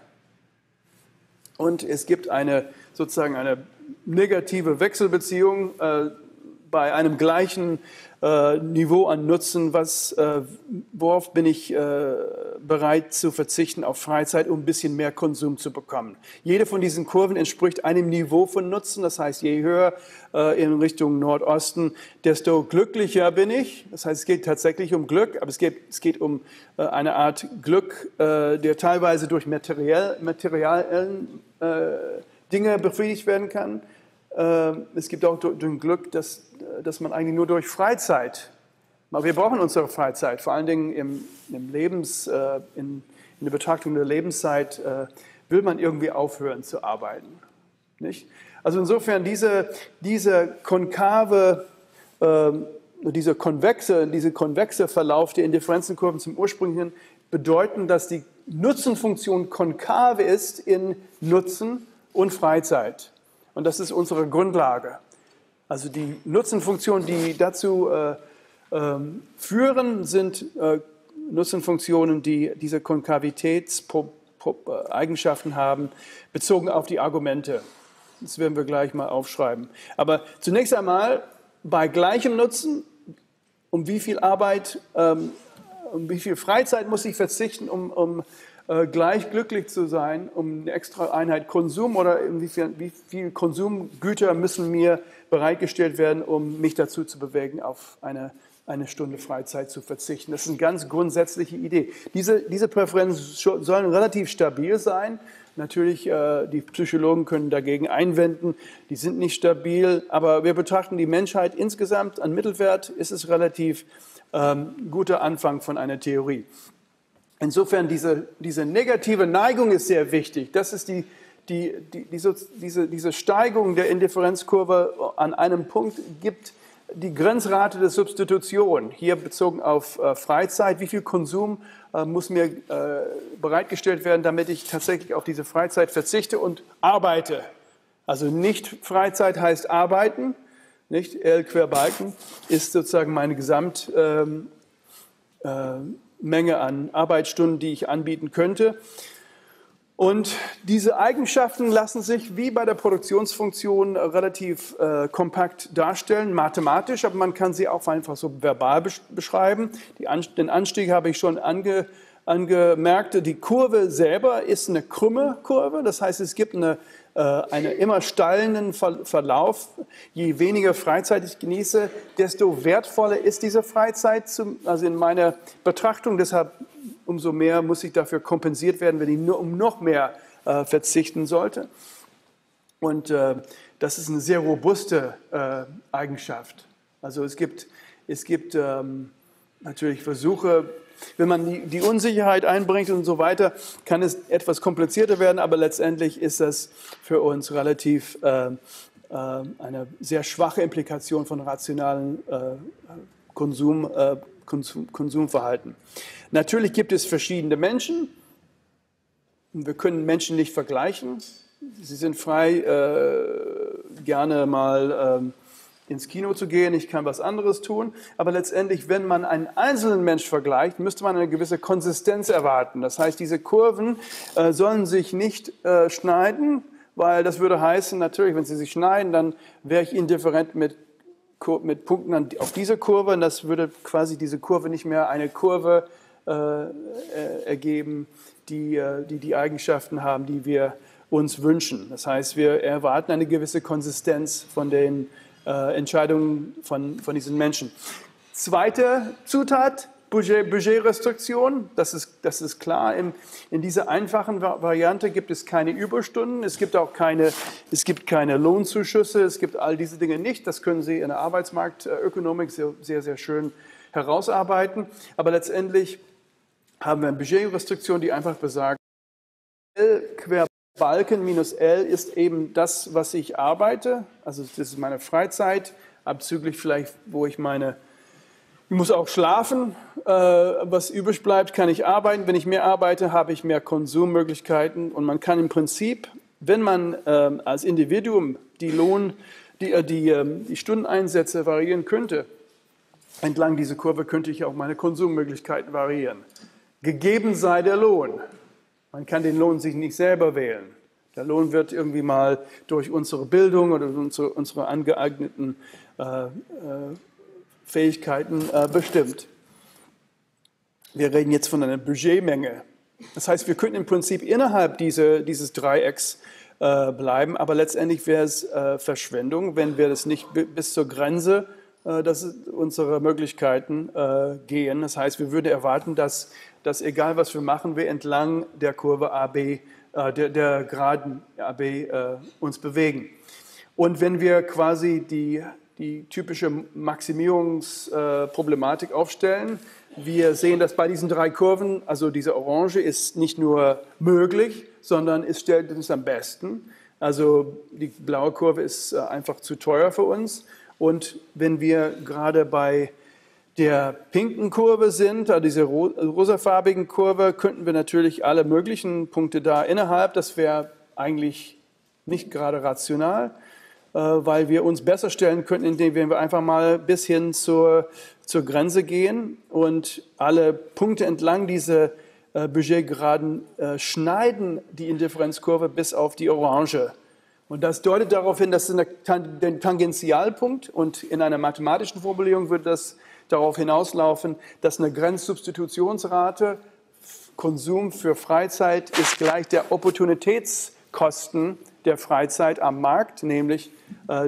Und es gibt sozusagen eine negative Wechselbeziehung bei einem gleichen Niveau an Nutzen, worauf bin ich bereit zu verzichten auf Freizeit, um ein bisschen mehr Konsum zu bekommen. Jede von diesen Kurven entspricht einem Niveau von Nutzen, das heißt, je höher in Richtung Nordosten, desto glücklicher bin ich. Das heißt, es geht tatsächlich um Glück, aber es geht um eine Art Glück, der teilweise durch materiellen Dinge befriedigt werden kann. Es gibt auch ein Glück, dass man eigentlich nur durch Freizeit, aber wir brauchen unsere Freizeit, vor allen Dingen in der Betrachtung der Lebenszeit will man irgendwie aufhören zu arbeiten. Nicht? Also insofern dieser konvexe Verlauf der Indifferenzenkurven zum ursprünglichen bedeuten, dass die Nutzenfunktion konkav ist in Nutzen und Freizeit. Und das ist unsere Grundlage. Also die Nutzenfunktionen, die dazu führen, sind Nutzenfunktionen, die diese Konkavitätseigenschaften haben, bezogen auf die Argumente. Das werden wir gleich mal aufschreiben. Aber zunächst einmal, bei gleichem Nutzen, um wie viel Freizeit muss ich verzichten, um gleich glücklich zu sein, um eine extra Einheit Konsum oder wie viel Konsumgüter müssen mir bereitgestellt werden, um mich dazu zu bewegen, auf eine Stunde Freizeit zu verzichten. Das ist eine ganz grundsätzliche Idee. Diese Präferenzen sollen relativ stabil sein. Natürlich, die Psychologen können dagegen einwenden, die sind nicht stabil, aber wir betrachten die Menschheit insgesamt an Mittelwert, ist es relativ guter Anfang von einer Theorie. Insofern, diese negative Neigung ist sehr wichtig. Das ist diese Steigung der Indifferenzkurve an einem Punkt gibt die Grenzrate der Substitution, hier bezogen auf Freizeit, wie viel Konsum muss mir bereitgestellt werden, damit ich tatsächlich auf diese Freizeit verzichte und arbeite. Also nicht Freizeit heißt arbeiten, nicht L quer Balken ist sozusagen meine Gesamtmenge an Arbeitsstunden, die ich anbieten könnte. Und diese Eigenschaften lassen sich wie bei der Produktionsfunktion relativ kompakt darstellen, mathematisch, aber man kann sie auch einfach so verbal beschreiben. Den Anstieg habe ich schon angemerkt. Die Kurve selber ist eine krumme Kurve, das heißt, es gibt einen immer steilenden Verlauf. Je weniger Freizeit ich genieße, desto wertvoller ist diese Freizeit, also in meiner Betrachtung. Deshalb umso mehr muss ich dafür kompensiert werden, wenn ich nur um noch mehr verzichten sollte. Und das ist eine sehr robuste Eigenschaft. Also es gibt natürlich Versuche, wenn man die Unsicherheit einbringt und so weiter, kann es etwas komplizierter werden, aber letztendlich ist das für uns relativ eine sehr schwache Implikation von rationalen Konsumverhalten. Natürlich gibt es verschiedene Menschen. Wir können Menschen nicht vergleichen. Sie sind frei, gerne mal ins Kino zu gehen. Ich kann was anderes tun. Aber letztendlich, wenn man einen einzelnen Mensch vergleicht, müsste man eine gewisse Konsistenz erwarten. Das heißt, diese Kurven sollen sich nicht schneiden, weil das würde heißen, natürlich, wenn sie sich schneiden, dann wäre ich indifferent mit Punkten auf dieser Kurve. Und das würde quasi diese Kurve nicht mehr eine Kurve ergeben, die Eigenschaften haben, die wir uns wünschen. Das heißt, wir erwarten eine gewisse Konsistenz von den Entscheidungen von diesen Menschen. Zweite Zutat, Budgetrestriktion. Das ist klar. In dieser einfachen Variante gibt es keine Überstunden. Es gibt keine Lohnzuschüsse. Es gibt all diese Dinge nicht. Das können Sie in der Arbeitsmarktökonomik sehr, sehr schön herausarbeiten. Aber letztendlich haben wir eine Budgetrestriktion, die einfach besagt, L quer Balken minus L ist eben das, was ich arbeite. Also das ist meine Freizeit, abzüglich vielleicht, ich muss auch schlafen. Was übrig bleibt, kann ich arbeiten. Wenn ich mehr arbeite, habe ich mehr Konsummöglichkeiten. Und man kann im Prinzip, wenn man als Individuum die Stundeneinsätze variieren könnte, entlang dieser Kurve könnte ich auch meine Konsummöglichkeiten variieren. Gegeben sei der Lohn. Man kann den Lohn sich nicht selber wählen. Der Lohn wird irgendwie mal durch unsere Bildung oder unsere angeeigneten Fähigkeiten bestimmt. Wir reden jetzt von einer Budgetmenge. Das heißt, wir könnten im Prinzip innerhalb dieses Dreiecks bleiben, aber letztendlich wäre es Verschwendung, wenn wir das nicht bis zur Grenze unserer Möglichkeiten gehen. Das heißt, wir würden erwarten, dass egal was wir machen, wir entlang der Kurve AB, der Geraden AB uns bewegen. Und wenn wir quasi die typische Maximierungsproblematik aufstellen, wir sehen, dass bei diesen drei Kurven, also diese Orange ist nicht nur möglich, sondern es stellt uns am besten. Also die blaue Kurve ist einfach zu teuer für uns. Und wenn wir gerade bei der pinken Kurve sind, diese rosafarbigen Kurve, könnten wir natürlich alle möglichen Punkte da innerhalb. Das wäre eigentlich nicht gerade rational, weil wir uns besser stellen könnten, indem wir einfach mal bis hin zur Grenze gehen und alle Punkte entlang dieser Budgetgeraden schneiden die Indifferenzkurve bis auf die Orange. Und das deutet darauf hin, dass der Tangentialpunkt, und in einer mathematischen Formulierung würde das darauf hinauslaufen, dass eine Grenzsubstitutionsrate, Konsum für Freizeit, ist gleich der Opportunitätskosten der Freizeit am Markt, nämlich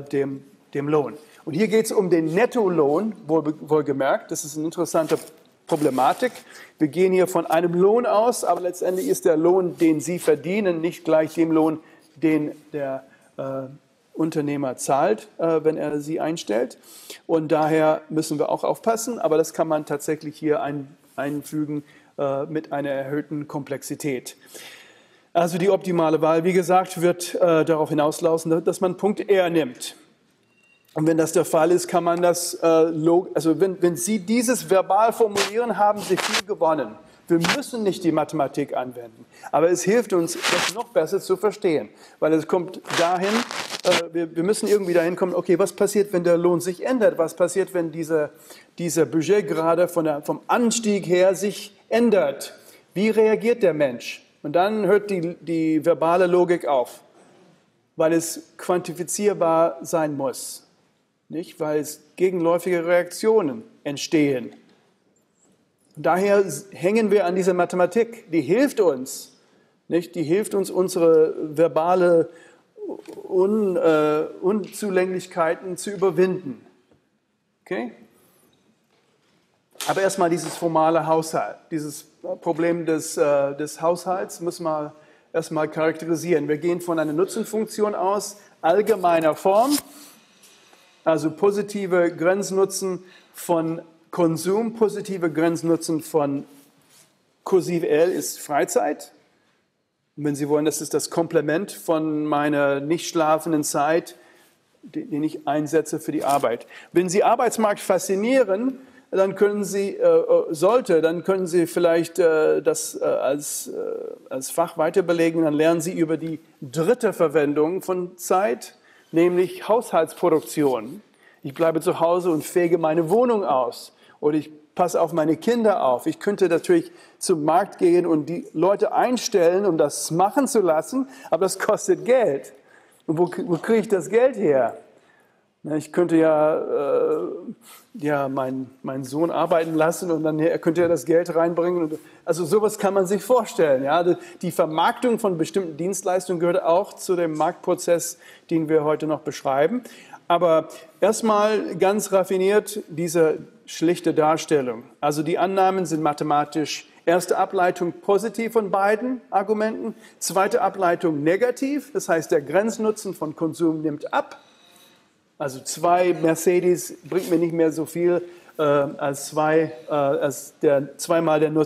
dem Lohn. Und hier geht es um den Nettolohn, wohlgemerkt. Das ist ein interessanter Problematik. Wir gehen hier von einem Lohn aus, aber letztendlich ist der Lohn, den Sie verdienen, nicht gleich dem Lohn, den der Unternehmer zahlt, wenn er Sie einstellt. Und daher müssen wir auch aufpassen, aber das kann man tatsächlich hier einfügen mit einer erhöhten Komplexität. Also die optimale Wahl, wie gesagt, wird darauf hinauslaufen, dass man Punkt R nimmt. Und wenn das der Fall ist, kann man das, also wenn Sie dieses verbal formulieren, haben Sie viel gewonnen. Wir müssen nicht die Mathematik anwenden, aber es hilft uns, das noch besser zu verstehen, weil es kommt dahin, wir müssen irgendwie dahin kommen, okay, was passiert, wenn der Lohn sich ändert? Was passiert, wenn dieser Budget gerade vom Anstieg her sich ändert? Wie reagiert der Mensch? Und dann hört die verbale Logik auf, weil es quantifizierbar sein muss, nicht? Weil es gegenläufige Reaktionen entstehen. Daher hängen wir an dieser Mathematik, die hilft uns, nicht? Die hilft uns, unsere verbale Unzulänglichkeiten zu überwinden. Okay? Aber erstmal dieses formale Haushalt, dieses Problem des Haushalts müssen wir erstmal charakterisieren. Wir gehen von einer Nutzenfunktion aus, allgemeiner Form, also positive Grenznutzen von Konsum, positive Grenznutzen von kursiv L ist Freizeit. Und wenn Sie wollen, das ist das Komplement von meiner nicht schlafenden Zeit, den ich einsetze für die Arbeit. Wenn Sie Arbeitsmarkt faszinieren, dann können Sie, dann können Sie vielleicht das als Fach weiter belegen. Dann lernen Sie über die dritte Verwendung von Zeit, nämlich Haushaltsproduktion. Ich bleibe zu Hause und fege meine Wohnung aus. Oder ich passe auf meine Kinder auf. Ich könnte natürlich zum Markt gehen und die Leute einstellen, um das machen zu lassen, aber das kostet Geld. Und wo kriege ich das Geld her? Ich könnte ja meinen Sohn arbeiten lassen und dann könnte er das Geld reinbringen. Also sowas kann man sich vorstellen. Ja? Die Vermarktung von bestimmten Dienstleistungen gehört auch zu dem Marktprozess, den wir heute noch beschreiben. Aber erstmal ganz raffiniert diese schlichte Darstellung. Also die Annahmen sind mathematisch. Erste Ableitung positiv von beiden Argumenten. Zweite Ableitung negativ. Das heißt, der Grenznutzen von Konsum nimmt ab. Also 2 Mercedes bringt mir nicht mehr so viel als zweimal dem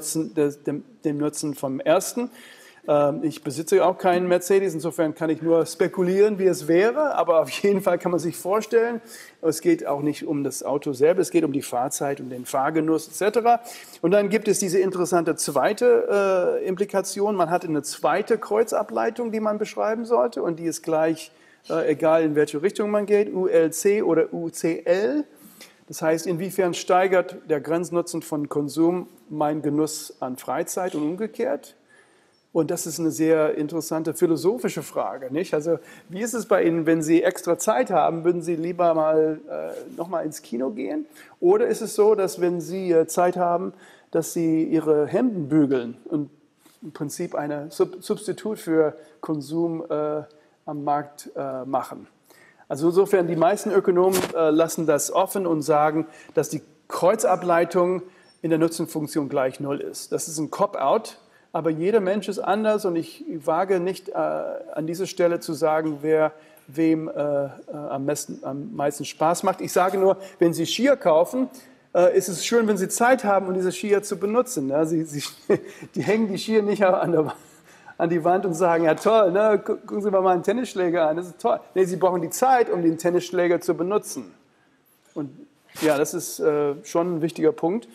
Nutzen vom ersten. Ich besitze auch keinen Mercedes, insofern kann ich nur spekulieren, wie es wäre, aber auf jeden Fall kann man sich vorstellen, es geht auch nicht um das Auto selber, es geht um die Fahrzeit, um den Fahrgenuss etc. Und dann gibt es diese interessante zweite Implikation, man hat eine zweite Kreuzableitung, die man beschreiben sollte und die ist gleich, egal in welche Richtung man geht, ULC oder UCL. Das heißt, inwiefern steigert der Grenznutzen von Konsum meinen Genuss an Freizeit und umgekehrt? Und das ist eine sehr interessante philosophische Frage, nicht? Also wie ist es bei Ihnen, wenn Sie extra Zeit haben, würden Sie lieber mal noch mal ins Kino gehen? Oder ist es so, dass wenn Sie Zeit haben, dass Sie Ihre Hemden bügeln und im Prinzip ein Substitut für Konsum am Markt machen? Also insofern, die meisten Ökonomen lassen das offen und sagen, dass die Kreuzableitung in der Nutzenfunktion gleich Null ist. Das ist ein Cop-out. Aber jeder Mensch ist anders und ich wage nicht an dieser Stelle zu sagen, wer wem am meisten Spaß macht. Ich sage nur, wenn Sie Skier kaufen, ist es schön, wenn Sie Zeit haben, um diese Skier zu benutzen. Ja, die hängen die Skier nicht an die Wand und sagen, ja toll, ne, gucken Sie mal meinen Tennisschläger an, das ist toll. Nee, Sie brauchen die Zeit, um den Tennisschläger zu benutzen. Und ja, das ist schon ein wichtiger Punkt.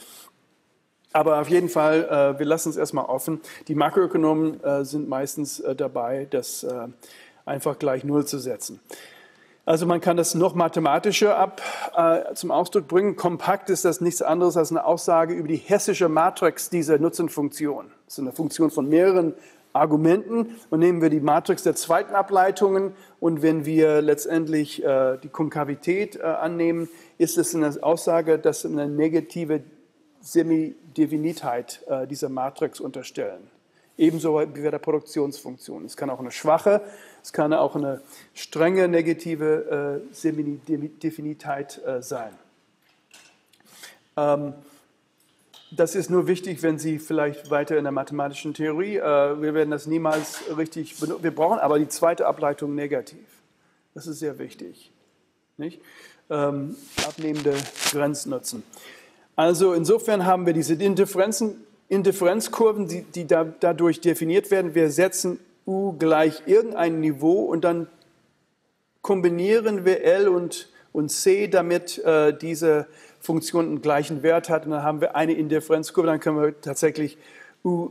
Aber auf jeden Fall, wir lassen es erstmal offen. Die Makroökonomen sind meistens dabei, das einfach gleich Null zu setzen. Also man kann das noch mathematischer zum Ausdruck bringen. Kompakt ist das nichts anderes als eine Aussage über die hessische Matrix dieser Nutzenfunktion. Das ist eine Funktion von mehreren Argumenten. Und nehmen wir die Matrix der zweiten Ableitungen und wenn wir letztendlich die Konkavität annehmen, ist es eine Aussage, dass eine negative Semidefinitheit dieser Matrix unterstellen. Ebenso wie bei der Produktionsfunktion. Es kann auch eine schwache, es kann auch eine strenge negative Semidefinitheit sein. Das ist nur wichtig, wenn Sie vielleicht weiter in der mathematischen Theorie, wir werden das niemals richtig benutzen. Wir brauchen aber die zweite Ableitung negativ. Das ist sehr wichtig. Nicht? Abnehmende Grenznutzen. Also insofern haben wir diese Indifferenzkurven, die dadurch definiert werden. Wir setzen U gleich irgendein Niveau und dann kombinieren wir L und C, damit diese Funktion einen gleichen Wert hat. Und dann haben wir eine Indifferenzkurve, dann können wir tatsächlich U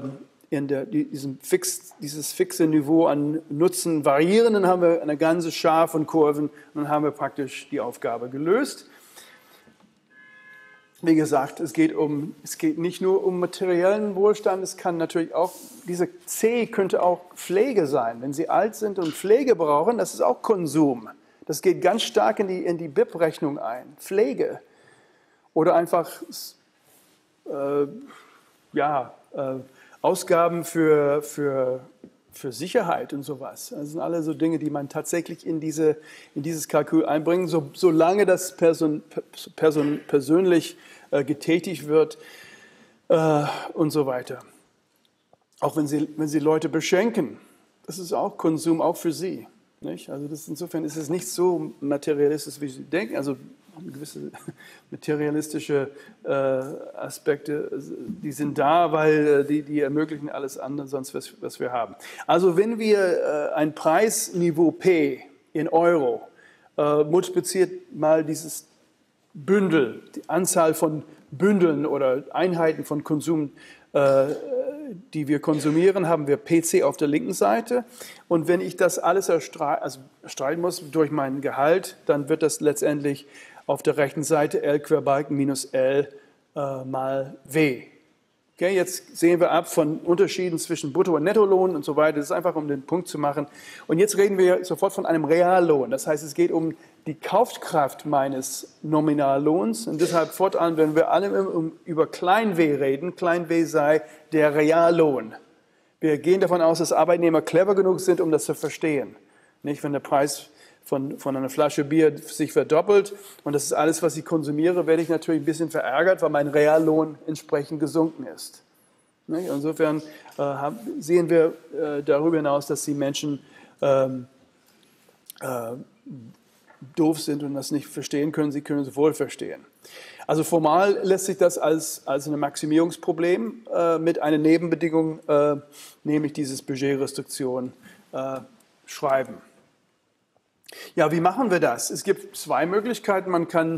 dieses fixe Niveau an Nutzen variieren. Dann haben wir eine ganze Schar von Kurven und dann haben wir praktisch die Aufgabe gelöst. Wie gesagt, es geht nicht nur um materiellen Wohlstand, es kann natürlich auch, diese C könnte auch Pflege sein. Wenn Sie alt sind und Pflege brauchen, das ist auch Konsum. Das geht ganz stark in die BIP-Rechnung ein. Pflege. Oder einfach Ausgaben für Sicherheit und sowas. Das sind alle so Dinge, die man tatsächlich in dieses Kalkül einbringt, solange das persönlich getätigt wird und so weiter. Auch wenn Sie Leute beschenken, das ist auch Konsum, auch für Sie. Nicht? Also insofern ist es nicht so materialistisch, wie Sie denken. Also gewisse materialistische Aspekte, die sind da, weil die ermöglichen alles andere, sonst was wir haben. Also wenn wir ein Preisniveau P in Euro multipliziert mal dieses Bündel, die Anzahl von Bündeln oder Einheiten von Konsum, die wir konsumieren, haben wir PC auf der linken Seite. Und wenn ich das alles erstreiten muss durch mein Gehalt, dann wird das letztendlich auf der rechten Seite L Querbalken minus L mal W. Okay, jetzt sehen wir ab von Unterschieden zwischen Brutto- und Nettolohn und so weiter. Das ist einfach, um den Punkt zu machen. Und jetzt reden wir sofort von einem Reallohn. Das heißt, es geht um die Kaufkraft meines Nominallohns. Und deshalb fortan, wenn wir alle über Klein w reden, Klein w sei der Reallohn. Wir gehen davon aus, dass Arbeitnehmer clever genug sind, um das zu verstehen. Nicht, wenn der Preis von einer Flasche Bier sich verdoppelt und das ist alles, was ich konsumiere, werde ich natürlich ein bisschen verärgert, weil mein Reallohn entsprechend gesunken ist. Insofern sehen wir darüber hinaus, dass die Menschen doof sind und das nicht verstehen können. Sie können es wohl verstehen. Also formal lässt sich das als ein Maximierungsproblem mit einer Nebenbedingung, nämlich dieses Budgetrestriktion, schreiben. Ja, wie machen wir das? Es gibt zwei Möglichkeiten. Man kann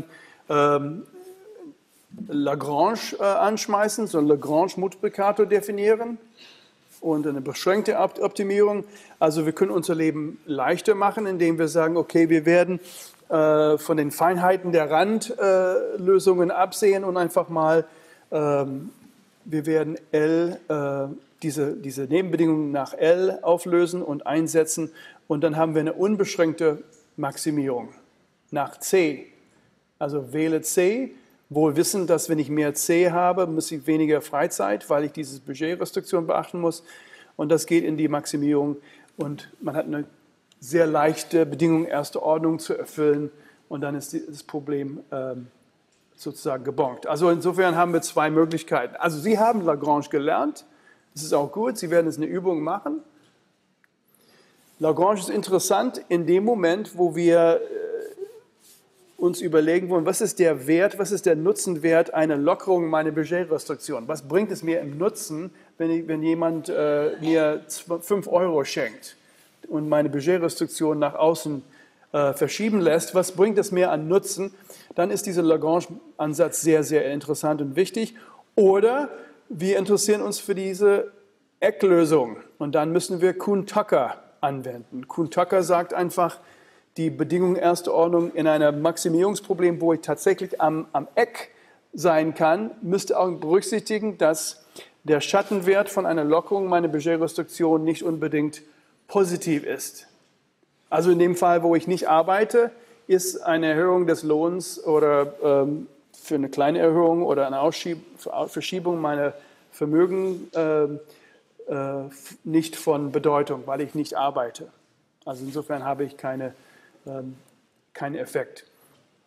Lagrange anschmeißen, so einen Lagrange-Multiplikator definieren und eine beschränkte Optimierung. Also wir können unser Leben leichter machen, indem wir sagen, okay, wir werden von den Feinheiten der Randlösungen absehen und einfach mal, wir werden L, diese Nebenbedingungen nach L auflösen und einsetzen und dann haben wir eine unbeschränkte Maximierung nach C. Also wähle C, wohl wissend, dass wenn ich mehr C habe, muss ich weniger Freizeit, weil ich diese Budgetrestriktion beachten muss. Und das geht in die Maximierung und man hat eine sehr leichte Bedingung erster Ordnung zu erfüllen und dann ist das Problem sozusagen gebongt. Also insofern haben wir zwei Möglichkeiten. Also Sie haben Lagrange gelernt, das ist auch gut, Sie werden jetzt eine Übung machen. Lagrange ist interessant in dem Moment, wo wir uns überlegen wollen, was ist der Wert, was ist der Nutzenwert einer Lockerung meiner Budgetrestriktion? Was bringt es mir im Nutzen, wenn jemand mir 5 Euro schenkt und meine Budgetrestriktion nach außen verschieben lässt? Was bringt es mir an Nutzen? Dann ist dieser Lagrange-Ansatz sehr, sehr interessant und wichtig. Oder wir interessieren uns für diese Ecklösung und dann müssen wir Kuhn-Tucker anwenden. Kuhn-Tucker sagt einfach, die Bedingung erster Ordnung in einem Maximierungsproblem, wo ich tatsächlich am Eck sein kann, müsste auch berücksichtigen, dass der Schattenwert von einer Lockerung meiner Budgetrestriktion nicht unbedingt positiv ist. Also in dem Fall, wo ich nicht arbeite, ist eine Erhöhung des Lohns oder für eine kleine Erhöhung oder eine Verschiebung meiner Vermögen nicht von Bedeutung, weil ich nicht arbeite. Also insofern habe ich keinen Effekt.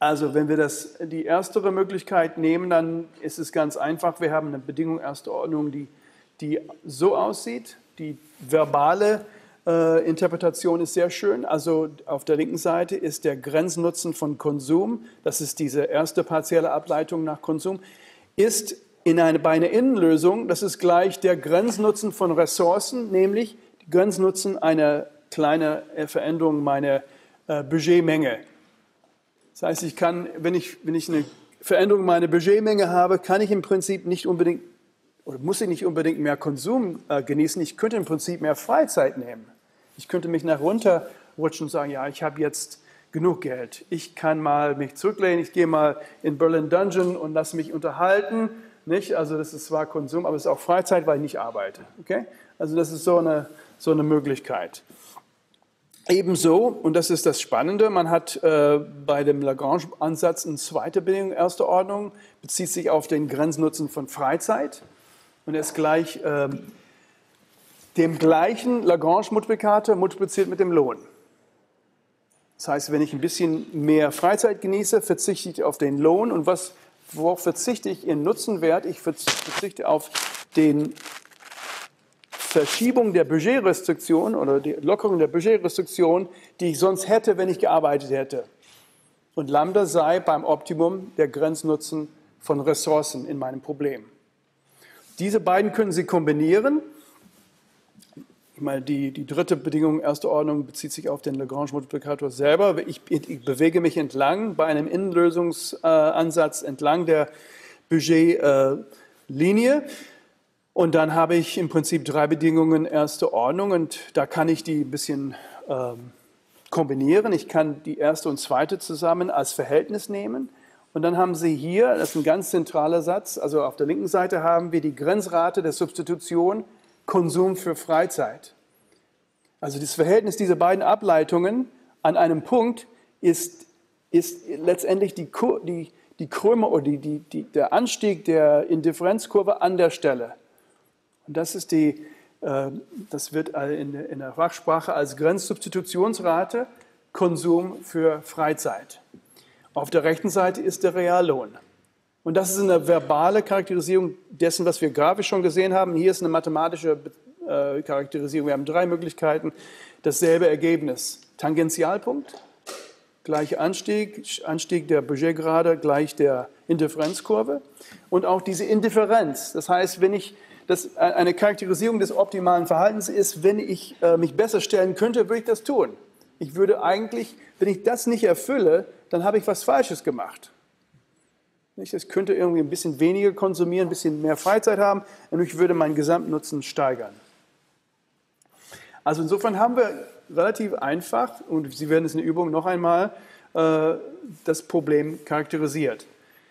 Also wenn wir die erstere Möglichkeit nehmen, dann ist es ganz einfach. Wir haben eine Bedingung erster Ordnung, die so aussieht. Die verbale Interpretation ist sehr schön. Also auf der linken Seite ist der Grenznutzen von Konsum, das ist diese erste partielle Ableitung nach Konsum, ist bei einer Innenlösung, das ist gleich der Grenznutzen von Ressourcen, nämlich die Grenznutzen einer kleinen Veränderung meiner Budgetmenge. Das heißt, ich kann, wenn ich eine Veränderung meiner Budgetmenge habe, kann ich im Prinzip nicht unbedingt oder muss ich nicht unbedingt mehr Konsum genießen. Ich könnte im Prinzip mehr Freizeit nehmen. Ich könnte mich nach runterrutschen und sagen, ja, ich habe jetzt genug Geld. Ich kann mal mich zurücklehnen, ich gehe mal in Berlin Dungeon und lasse mich unterhalten. Nicht? Also das ist zwar Konsum, aber es ist auch Freizeit, weil ich nicht arbeite. Okay? Also das ist so eine Möglichkeit. Ebenso, und das ist das Spannende, man hat bei dem Lagrange-Ansatz eine zweite Bedingung erster Ordnung, bezieht sich auf den Grenznutzen von Freizeit und er ist gleich dem gleichen Lagrange-Multiplikator multipliziert mit dem Lohn. Das heißt, wenn ich ein bisschen mehr Freizeit genieße, verzichte ich auf den Lohn und worauf verzichte ich in Nutzenwert? Ich verzichte auf den Verschiebung der Budgetrestriktion oder die Lockerung der Budgetrestriktion, die ich sonst hätte, wenn ich gearbeitet hätte. Und Lambda sei beim Optimum der Grenznutzen von Ressourcen in meinem Problem. Diese beiden können Sie kombinieren. Ich meine, die dritte Bedingung erster Ordnung bezieht sich auf den Lagrange-Multiplikator selber. Ich bewege mich entlang bei einem Innenlösungsansatz entlang der Budgetlinie. Und dann habe ich im Prinzip drei Bedingungen erster Ordnung und da kann ich die ein bisschen kombinieren. Ich kann die erste und zweite zusammen als Verhältnis nehmen. Und dann haben Sie hier, das ist ein ganz zentraler Satz, also auf der linken Seite haben wir die Grenzrate der Substitution Konsum für Freizeit. Also das Verhältnis dieser beiden Ableitungen an einem Punkt ist letztendlich die Krümmung oder der Anstieg der Indifferenzkurve an der Stelle. Und das wird in der Fachsprache als Grenzsubstitutionsrate Konsum für Freizeit. Auf der rechten Seite ist der Reallohn. Und das ist eine verbale Charakterisierung dessen, was wir grafisch schon gesehen haben. Hier ist eine mathematische Charakterisierung. Wir haben drei Möglichkeiten, dasselbe Ergebnis. Tangentialpunkt, gleich Anstieg der Budgetgrade, gleich der Indifferenzkurve. Und auch diese Indifferenz. Das heißt, eine Charakterisierung des optimalen Verhaltens ist, wenn ich mich besser stellen könnte, würde ich das tun. Ich würde eigentlich, wenn ich das nicht erfülle, dann habe ich was Falsches gemacht. Ich könnte irgendwie ein bisschen weniger konsumieren, ein bisschen mehr Freizeit haben und ich würde meinen Gesamtnutzen steigern. Also insofern haben wir relativ einfach, und Sie werden es in der Übung noch einmal, das Problem charakterisiert.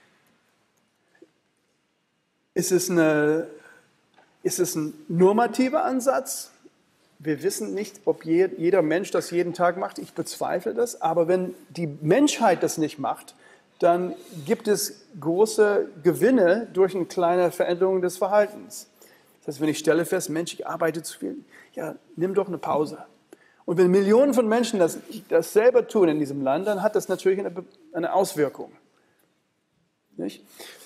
Ist es ein normativer Ansatz? Wir wissen nicht, ob jeder Mensch das jeden Tag macht. Ich bezweifle das. Aber wenn die Menschheit das nicht macht, dann gibt es große Gewinne durch eine kleine Veränderung des Verhaltens. Das heißt, wenn ich stelle fest, Mensch, ich arbeite zu viel, ja, nimm doch eine Pause. Und wenn Millionen von Menschen das selber tun in diesem Land, dann hat das natürlich eine Auswirkung. Nicht?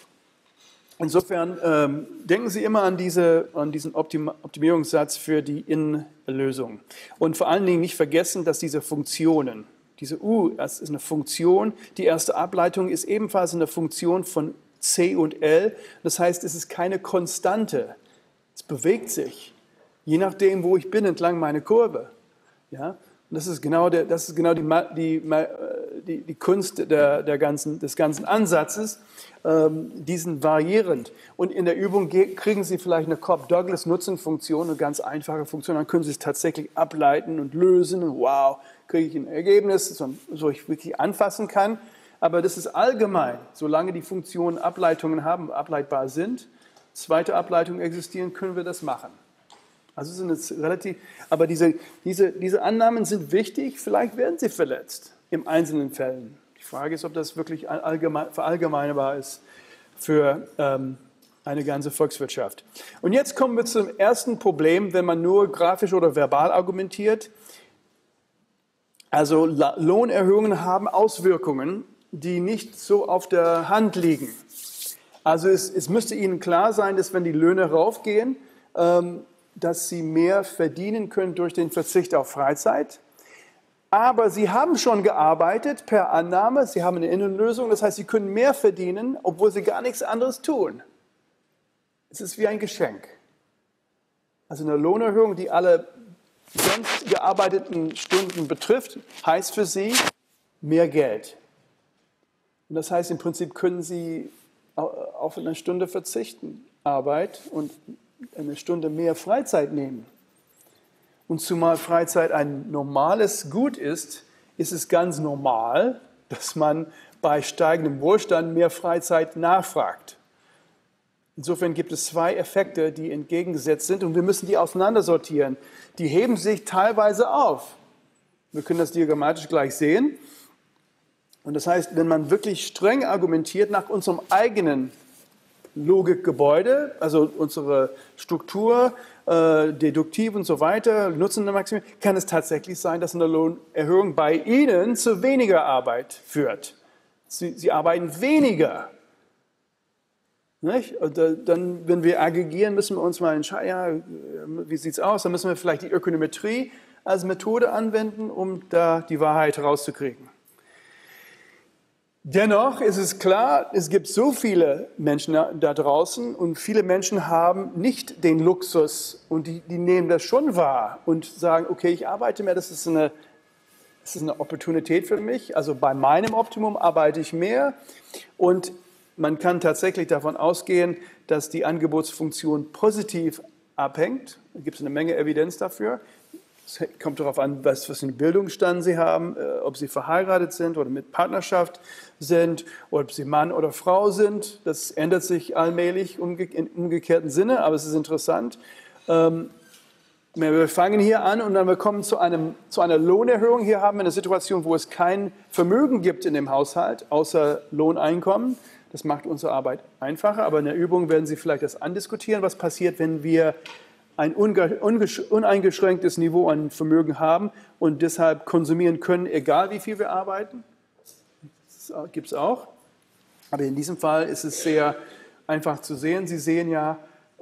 Insofern denken Sie immer an diesen Optimierungssatz für die Innenlösung. Und vor allen Dingen nicht vergessen, dass diese Funktionen, diese U, das ist eine Funktion, die erste Ableitung ist ebenfalls eine Funktion von C und L. Das heißt, es ist keine Konstante. Es bewegt sich, je nachdem, wo ich bin, entlang meiner Kurve. Ja? Und das ist genau die Kunst des ganzen Ansatzes. Die sind variierend. Und in der Übung kriegen Sie vielleicht eine Cobb-Douglas-Nutzenfunktion, eine ganz einfache Funktion, dann können Sie es tatsächlich ableiten und lösen. Und wow, kriege ich ein Ergebnis, so ich wirklich anfassen kann. Aber das ist allgemein, solange die Funktionen Ableitungen haben, ableitbar sind, zweite Ableitungen existieren, können wir das machen. Also sind es relativ, aber diese Annahmen sind wichtig, vielleicht werden sie verletzt in einzelnen Fällen. Die Frage ist, ob das wirklich verallgemeinerbar ist für eine ganze Volkswirtschaft. Und jetzt kommen wir zum ersten Problem, wenn man nur grafisch oder verbal argumentiert. Also Lohnerhöhungen haben Auswirkungen die nicht so auf der Hand liegen. Also es müsste Ihnen klar sein, dass wenn die Löhne raufgehen, dass Sie mehr verdienen können durch den Verzicht auf Freizeit. Aber Sie haben schon gearbeitet per Annahme, Sie haben eine Innenlösung, das heißt, Sie können mehr verdienen, obwohl Sie gar nichts anderes tun. Es ist wie ein Geschenk. Also eine Lohnerhöhung, die alle sonst gearbeiteten Stunden betrifft, heißt für Sie mehr Geld. Und das heißt, im Prinzip können Sie auf eine Stunde verzichten, Arbeit, und eine Stunde mehr Freizeit nehmen. Und zumal Freizeit ein normales Gut ist, ist es ganz normal, dass man bei steigendem Wohlstand mehr Freizeit nachfragt. Insofern gibt es zwei Effekte, die entgegengesetzt sind, und wir müssen die auseinandersortieren. Die heben sich teilweise auf. Wir können das diagrammatisch gleich sehen. Und das heißt, wenn man wirklich streng argumentiert nach unserem eigenen Logikgebäude, also unsere Struktur, deduktiv und so weiter, Nutzen der Maximierung, kann es tatsächlich sein, dass eine Lohnerhöhung bei Ihnen zu weniger Arbeit führt. Sie arbeiten weniger. Nicht? Und dann, wenn wir aggregieren, müssen wir uns mal entscheiden, ja, wie sieht es aus? Dann müssen wir vielleicht die Ökonometrie als Methode anwenden, um da die Wahrheit rauszukriegen. Dennoch ist es klar, es gibt so viele Menschen da draußen, und viele Menschen haben nicht den Luxus, und die nehmen das schon wahr und sagen, okay, ich arbeite mehr, das ist eine Opportunität für mich, also bei meinem Optimum arbeite ich mehr, und man kann tatsächlich davon ausgehen, dass die Angebotsfunktion positiv abhängt. Da gibt es eine Menge Evidenz dafür. Es kommt darauf an, was für einen Bildungsstand Sie haben, ob Sie verheiratet sind oder mit Partnerschaft sind, oder ob Sie Mann oder Frau sind. Das ändert sich allmählich im umgekehrten Sinne, aber es ist interessant. Wir fangen hier an und dann wir kommen zu einer Lohnerhöhung. Hier haben wir eine Situation, wo es kein Vermögen gibt in dem Haushalt, außer Lohneinkommen. Das macht unsere Arbeit einfacher, aber in der Übung werden Sie vielleicht das andiskutieren, was passiert, wenn wir ein uneingeschränktes Niveau an Vermögen haben und deshalb konsumieren können, egal wie viel wir arbeiten. Das gibt es auch. Aber in diesem Fall ist es sehr einfach zu sehen. Sie sehen ja,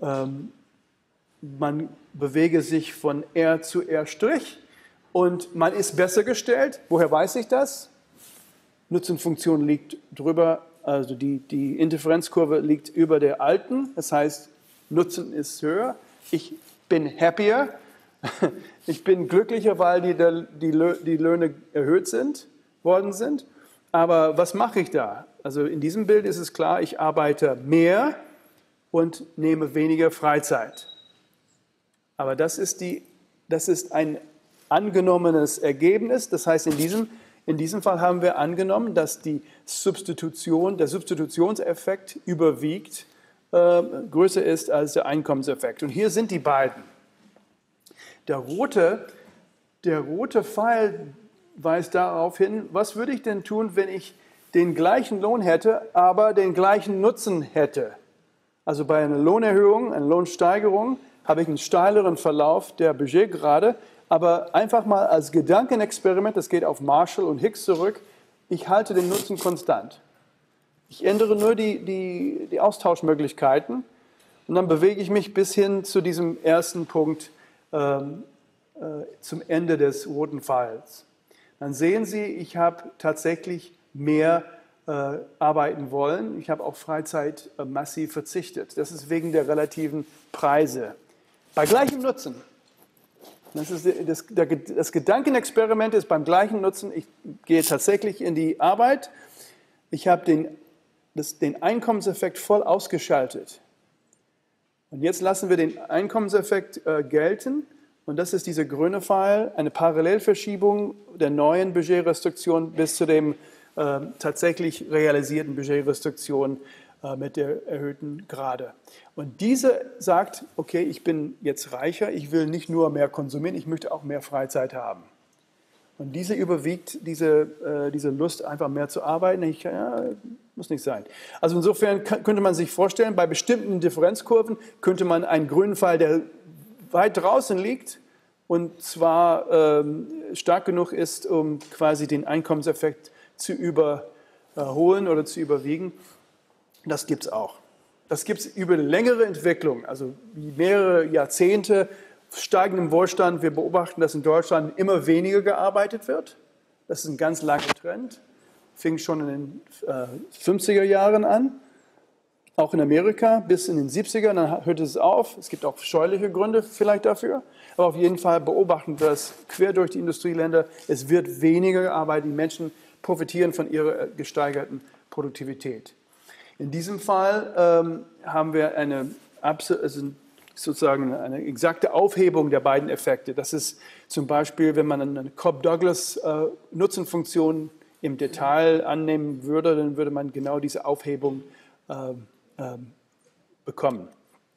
man bewege sich von R zu R' und man ist besser gestellt. Woher weiß ich das? Nutzenfunktion liegt drüber, also die Indifferenzkurve liegt über der alten. Das heißt, Nutzen ist höher. Ich bin happier, ich bin glücklicher, weil die Löhne erhöht worden sind. Aber was mache ich da? Also in diesem Bild ist es klar, ich arbeite mehr und nehme weniger Freizeit. Aber das ist ein angenommenes Ergebnis. Das heißt, in diesem Fall haben wir angenommen, dass der Substitutionseffekt überwiegt, größer ist als der Einkommenseffekt. Und hier sind die beiden. Der rote Pfeil weist darauf hin, was würde ich denn tun, wenn ich den gleichen Lohn hätte, aber den gleichen Nutzen hätte. Also bei einer Lohnerhöhung, einer Lohnsteigerung, habe ich einen steileren Verlauf der Budgetgrade, aber einfach mal als Gedankenexperiment, das geht auf Marshall und Hicks zurück, ich halte den Nutzen konstant. Ich ändere nur die Austauschmöglichkeiten und dann bewege ich mich bis hin zu diesem ersten Punkt, zum Ende des roten Pfeils. Dann sehen Sie, ich habe tatsächlich mehr arbeiten wollen. Ich habe auf Freizeit massiv verzichtet. Das ist wegen der relativen Preise. Bei gleichem Nutzen. Das Gedankenexperiment ist beim gleichen Nutzen. Ich gehe tatsächlich in die Arbeit. Ich habe den Einkommenseffekt voll ausgeschaltet. Und jetzt lassen wir den Einkommenseffekt gelten. Und das ist dieser grüne Pfeil, eine Parallelverschiebung der neuen Budgetrestriktion bis zu dem tatsächlich realisierten Budgetrestriktion mit der erhöhten Grade. Und diese sagt, okay, ich bin jetzt reicher, ich will nicht nur mehr konsumieren, ich möchte auch mehr Freizeit haben. Und diese überwiegt diese Lust, einfach mehr zu arbeiten. Muss nicht sein. Also insofern könnte man sich vorstellen, bei bestimmten Differenzkurven könnte man einen grünen Pfeil, der weit draußen liegt und zwar stark genug ist, um quasi den Einkommenseffekt zu überholen oder zu überwiegen. Das gibt es auch. Das gibt es über eine längere Entwicklung, also mehrere Jahrzehnte steigendem Wohlstand. Wir beobachten, dass in Deutschland immer weniger gearbeitet wird. Das ist ein ganz langer Trend. Fing schon in den 50er Jahren an, auch in Amerika bis in den 70er, dann hört es auf. Es gibt auch steuerliche Gründe vielleicht dafür. Aber auf jeden Fall beobachten wir das quer durch die Industrieländer. Es wird weniger gearbeitet. Die Menschen profitieren von ihrer gesteigerten Produktivität. In diesem Fall haben wir sozusagen eine exakte Aufhebung der beiden Effekte. Das ist zum Beispiel, wenn man eine Cobb-Douglas-Nutzenfunktion im Detail annehmen würde, dann würde man genau diese Aufhebung bekommen.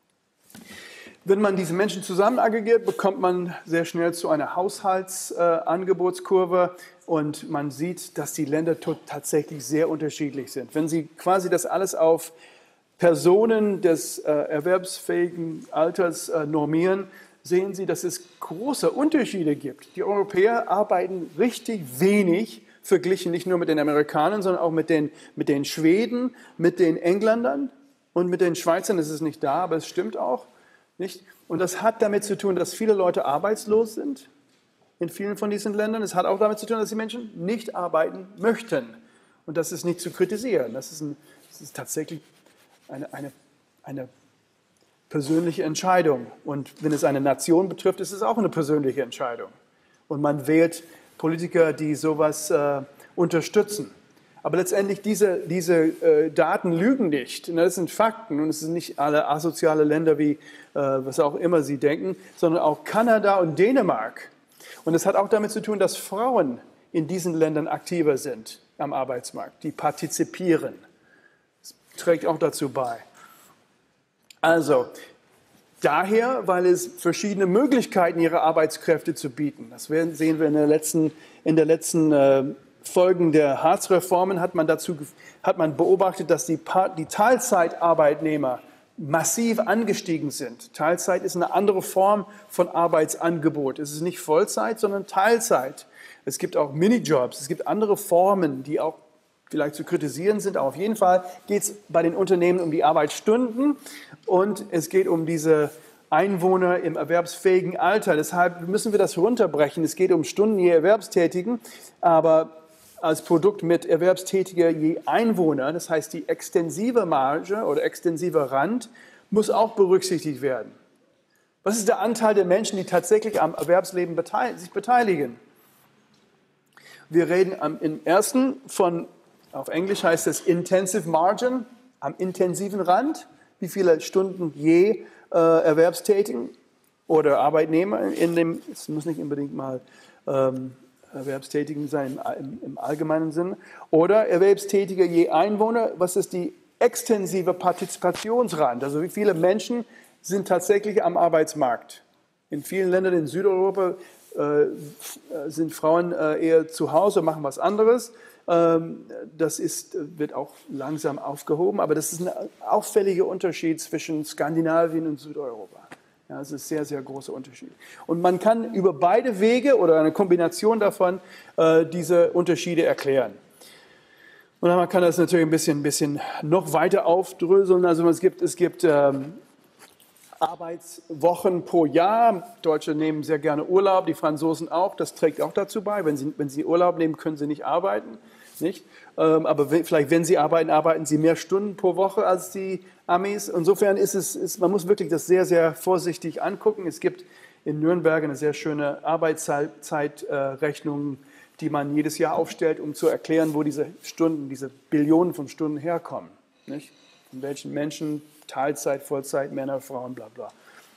Wenn man diese Menschen zusammen aggregiert, bekommt man sehr schnell zu einer Haushaltsangebotskurve und man sieht, dass die Länder tatsächlich sehr unterschiedlich sind. Wenn Sie quasi das alles auf Personen des erwerbsfähigen Alters normieren, sehen Sie, dass es große Unterschiede gibt. Die Europäer arbeiten richtig wenig, verglichen nicht nur mit den Amerikanern, sondern auch mit den Schweden, mit den Engländern und mit den Schweizern. Das ist nicht da, aber es stimmt auch. Nicht? Und das hat damit zu tun, dass viele Leute arbeitslos sind in vielen von diesen Ländern. Es hat auch damit zu tun, dass die Menschen nicht arbeiten möchten. Und das ist nicht zu kritisieren. Das ist tatsächlich eine persönliche Entscheidung. Und wenn es eine Nation betrifft, ist es auch eine persönliche Entscheidung. Und man wählt Politiker, die sowas unterstützen. Aber letztendlich, diese Daten lügen nicht. Das sind Fakten und es sind nicht alle asoziale Länder, wie was auch immer Sie denken, sondern auch Kanada und Dänemark. Und es hat auch damit zu tun, dass Frauen in diesen Ländern aktiver sind am Arbeitsmarkt, die partizipieren. Das trägt auch dazu bei. Also, daher, weil es verschiedene Möglichkeiten, ihre Arbeitskräfte zu bieten. Das sehen wir in der letzten Folgen der Hartz-Reformen hat man beobachtet, dass die Teilzeitarbeitnehmer massiv angestiegen sind. Teilzeit ist eine andere Form von Arbeitsangebot. Es ist nicht Vollzeit, sondern Teilzeit. Es gibt auch Minijobs, es gibt andere Formen, die auch vielleicht zu kritisieren sind. Aber auf jeden Fall geht es bei den Unternehmen um die Arbeitsstunden und es geht um diese Einwohner im erwerbsfähigen Alter. Deshalb müssen wir das runterbrechen. Es geht um Stunden je Erwerbstätigen, aber als Produkt mit Erwerbstätiger je Einwohner, das heißt die extensive Marge oder extensive Rand, muss auch berücksichtigt werden. Was ist der Anteil der Menschen, die tatsächlich am Erwerbsleben sich beteiligen? Wir reden im ersten auf Englisch heißt es Intensive Margin, am intensiven Rand, wie viele Stunden je Erwerbstätigen oder Arbeitnehmer es muss nicht unbedingt mal Erwerbstätigen sein im allgemeinen Sinn, oder Erwerbstätige je Einwohner, was ist die extensive Partizipationsrand, also wie viele Menschen sind tatsächlich am Arbeitsmarkt. In vielen Ländern in Südeuropa sind Frauen eher zu Hause, machen was anderes. Das wird auch langsam aufgehoben, aber das ist ein auffälliger Unterschied zwischen Skandinavien und Südeuropa. Ja, das ist ein sehr, sehr großer Unterschied. Und man kann über beide Wege oder eine Kombination davon diese Unterschiede erklären. Und man kann das natürlich ein bisschen noch weiter aufdröseln. Also es gibt Arbeitswochen pro Jahr. Deutsche nehmen sehr gerne Urlaub, die Franzosen auch. Das trägt auch dazu bei. Wenn sie Urlaub nehmen, können sie nicht arbeiten. Nicht? Aber vielleicht, wenn sie arbeiten, arbeiten sie mehr Stunden pro Woche als die Amis. Insofern man muss wirklich das sehr, sehr vorsichtig angucken. Es gibt in Nürnberg eine sehr schöne Arbeitszeitrechnung, die man jedes Jahr aufstellt, um zu erklären, wo diese Billionen von Stunden herkommen. Nicht? Von welchen Menschen, Teilzeit, Vollzeit, Männer, Frauen, bla bla.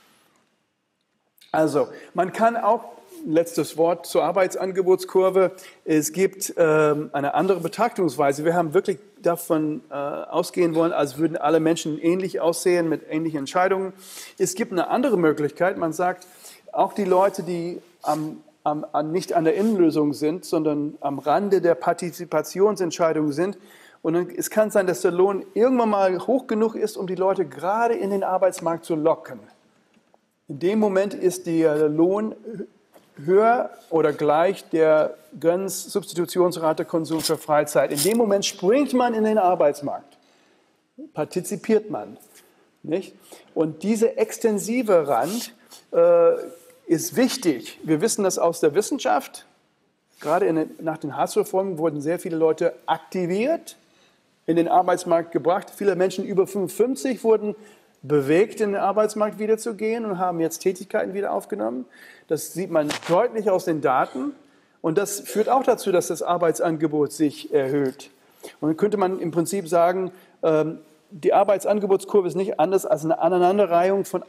Also, man kann auch, letztes Wort zur Arbeitsangebotskurve, es gibt eine andere Betrachtungsweise. Wir haben wirklich davon ausgehen wollen, als würden alle Menschen ähnlich aussehen, mit ähnlichen Entscheidungen. Es gibt eine andere Möglichkeit. Man sagt, auch die Leute, die nicht an der Innenlösung sind, sondern am Rande der Partizipationsentscheidung sind, und es kann sein, dass der Lohn irgendwann mal hoch genug ist, um die Leute gerade in den Arbeitsmarkt zu locken. In dem Moment ist der Lohn höher oder gleich der Grenzsubstitutionsrate Konsum für Freizeit. In dem Moment springt man in den Arbeitsmarkt, partizipiert man. Nicht? Und diese extensive Rand ist wichtig. Wir wissen das aus der Wissenschaft. Gerade nach den Hartz-Reformen wurden sehr viele Leute aktiviert, in den Arbeitsmarkt gebracht. Viele Menschen über 55 wurden bewegt, in den Arbeitsmarkt wiederzugehen und haben jetzt Tätigkeiten wieder aufgenommen. Das sieht man deutlich aus den Daten. Und das führt auch dazu, dass das Arbeitsangebot sich erhöht. Und dann könnte man im Prinzip sagen, die Arbeitsangebotskurve ist nicht anders als eine Aneinanderreihung von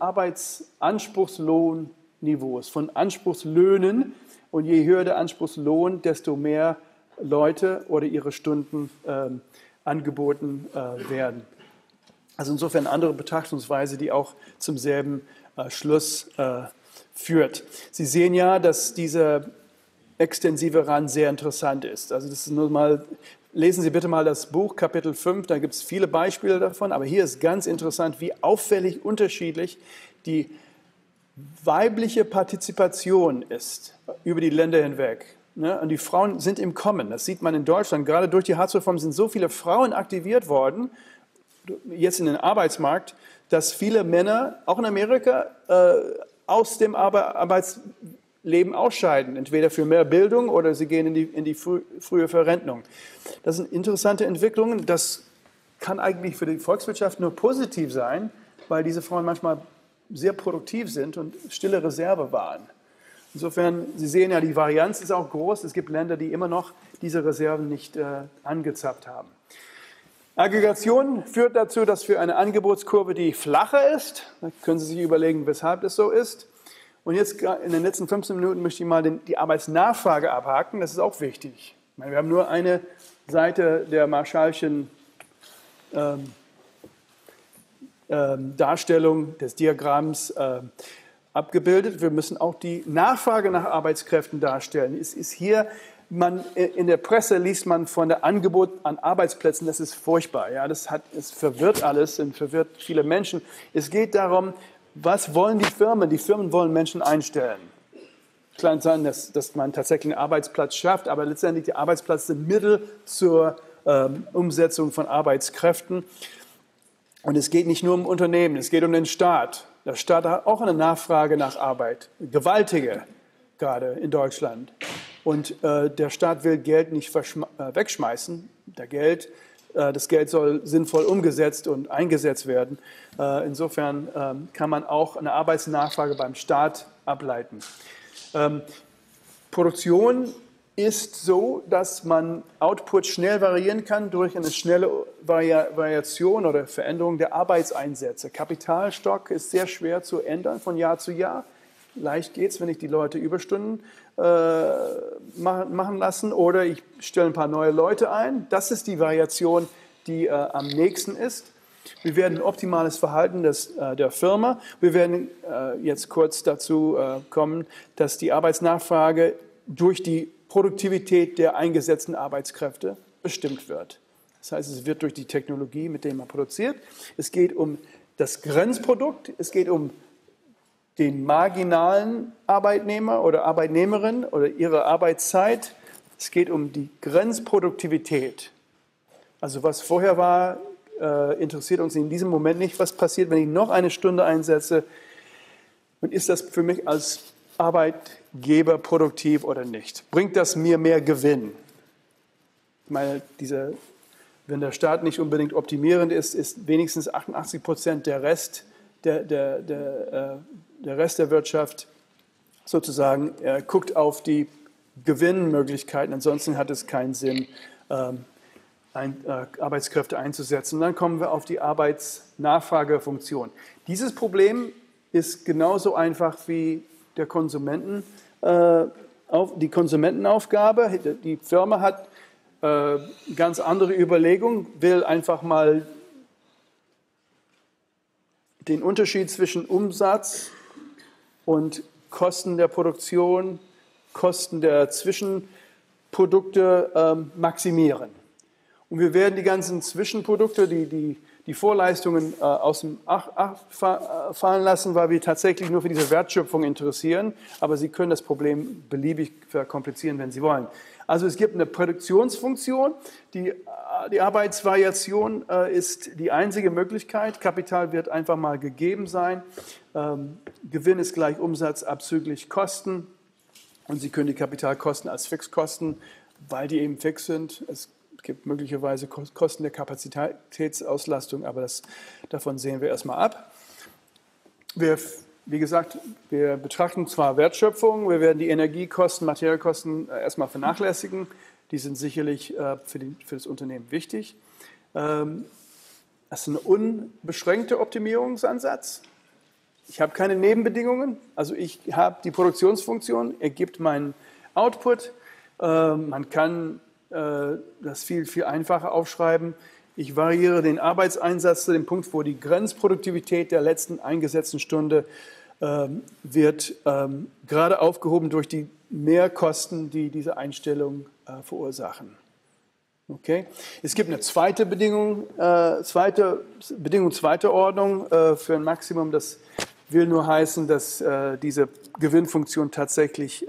Arbeitsanspruchslohnniveaus, von Anspruchslöhnen. Und je höher der Anspruchslohn, desto mehr Leute oder ihre Stunden angeboten werden. Also insofern eine andere Betrachtungsweise, die auch zum selben Schluss führt. Sie sehen ja, dass dieser extensive Rand sehr interessant ist. Also das ist nur mal, lesen Sie bitte mal das Buch, Kapitel 5, da gibt es viele Beispiele davon, aber hier ist ganz interessant, wie auffällig unterschiedlich die weibliche Partizipation ist über die Länder hinweg. Und die Frauen sind im Kommen. Das sieht man in Deutschland. Gerade durch die Hartz-Reform sind so viele Frauen aktiviert worden, jetzt in den Arbeitsmarkt, dass viele Männer, auch in Amerika, aus dem Arbeitsleben ausscheiden. Entweder für mehr Bildung oder sie gehen in die frühe Verrentung. Das sind interessante Entwicklungen. Das kann eigentlich für die Volkswirtschaft nur positiv sein, weil diese Frauen manchmal sehr produktiv sind und stille Reserve waren. Insofern, Sie sehen ja, die Varianz ist auch groß. Es gibt Länder, die immer noch diese Reserven nicht angezapft haben. Aggregation führt dazu, dass für eine Angebotskurve, die flacher ist, da können Sie sich überlegen, weshalb das so ist. Und jetzt in den letzten 15 Minuten möchte ich mal die Arbeitsnachfrage abhaken. Das ist auch wichtig. Ich meine, wir haben nur eine Seite der Marshallschen Darstellung des Diagramms abgebildet. Wir müssen auch die Nachfrage nach Arbeitskräften darstellen. Es ist hier, in der Presse liest man von der Angebot an Arbeitsplätzen, das ist furchtbar. Ja, es verwirrt alles und verwirrt viele Menschen. Es geht darum, was wollen die Firmen? Die Firmen wollen Menschen einstellen. Kann sein, dass man tatsächlich einen Arbeitsplatz schafft, aber letztendlich die Arbeitsplätze sind Mittel zur Umsetzung von Arbeitskräften. Und es geht nicht nur um Unternehmen, es geht um den Staat. Der Staat hat auch eine Nachfrage nach Arbeit, gewaltige, gerade in Deutschland. Und der Staat will Geld nicht wegschmeißen. Das Geld soll sinnvoll umgesetzt und eingesetzt werden. Insofern kann man auch eine Arbeitsnachfrage beim Staat ableiten. Produktion ist so, dass man Output schnell variieren kann durch eine schnelle Variation oder Veränderung der Arbeitseinsätze. Kapitalstock ist sehr schwer zu ändern von Jahr zu Jahr. Leicht geht es, wenn ich die Leute Überstunden machen lassen oder ich stelle ein paar neue Leute ein. Das ist die Variation, die am nächsten ist. Wir werden ein optimales Verhalten der Firma. Wir werden jetzt kurz dazu kommen, dass die Arbeitsnachfrage durch die Produktivität der eingesetzten Arbeitskräfte bestimmt wird. Das heißt, es wird durch die Technologie, mit der man produziert. Es geht um das Grenzprodukt, es geht um den marginalen Arbeitnehmer oder Arbeitnehmerin oder ihre Arbeitszeit. Es geht um die Grenzproduktivität. Also was vorher war, interessiert uns in diesem Moment nicht, was passiert, wenn ich noch eine Stunde einsetze. Und ist das für mich als Arbeitgeber produktiv oder nicht? Bringt das mir mehr Gewinn? Ich meine, wenn der Staat nicht unbedingt optimierend ist, ist wenigstens 88% der Rest der Rest der Wirtschaft sozusagen guckt auf die Gewinnmöglichkeiten. Ansonsten hat es keinen Sinn, Arbeitskräfte einzusetzen. Und dann kommen wir auf die Arbeitsnachfragefunktion. Dieses Problem ist genauso einfach wie die Konsumentenaufgabe. Die Firma hat ganz andere Überlegungen, will einfach mal den Unterschied zwischen Umsatz und Kosten der Produktion, Kosten der Zwischenprodukte maximieren. Und wir werden die ganzen Zwischenprodukte, die die Vorleistungen aus dem Acht fallen lassen, weil wir tatsächlich nur für diese Wertschöpfung interessieren. Aber Sie können das Problem beliebig verkomplizieren, wenn Sie wollen. Also es gibt eine Produktionsfunktion. Die Arbeitsvariation ist die einzige Möglichkeit. Kapital wird einfach mal gegeben sein. Gewinn ist gleich Umsatz abzüglich Kosten. Und Sie können die Kapitalkosten als Fixkosten, weil die eben fix sind. Es gibt möglicherweise Kosten der Kapazitätsauslastung, aber davon sehen wir erstmal ab. Wie gesagt, wir betrachten zwar Wertschöpfung, wir werden die Energiekosten, Materialkosten erstmal vernachlässigen. Die sind sicherlich für das Unternehmen wichtig. Das ist ein unbeschränkter Optimierungsansatz. Ich habe keine Nebenbedingungen. Also ich habe die Produktionsfunktion, ergibt meinen Output. Man kann das viel, viel einfacher aufschreiben. Ich variiere den Arbeitseinsatz zu dem Punkt, wo die Grenzproduktivität der letzten eingesetzten Stunde wird gerade aufgehoben durch die Mehrkosten, die diese Einstellung verursachen. Okay. Es gibt eine zweite Bedingung, zweiter Ordnung für ein Maximum. Das will nur heißen, dass diese Gewinnfunktion tatsächlich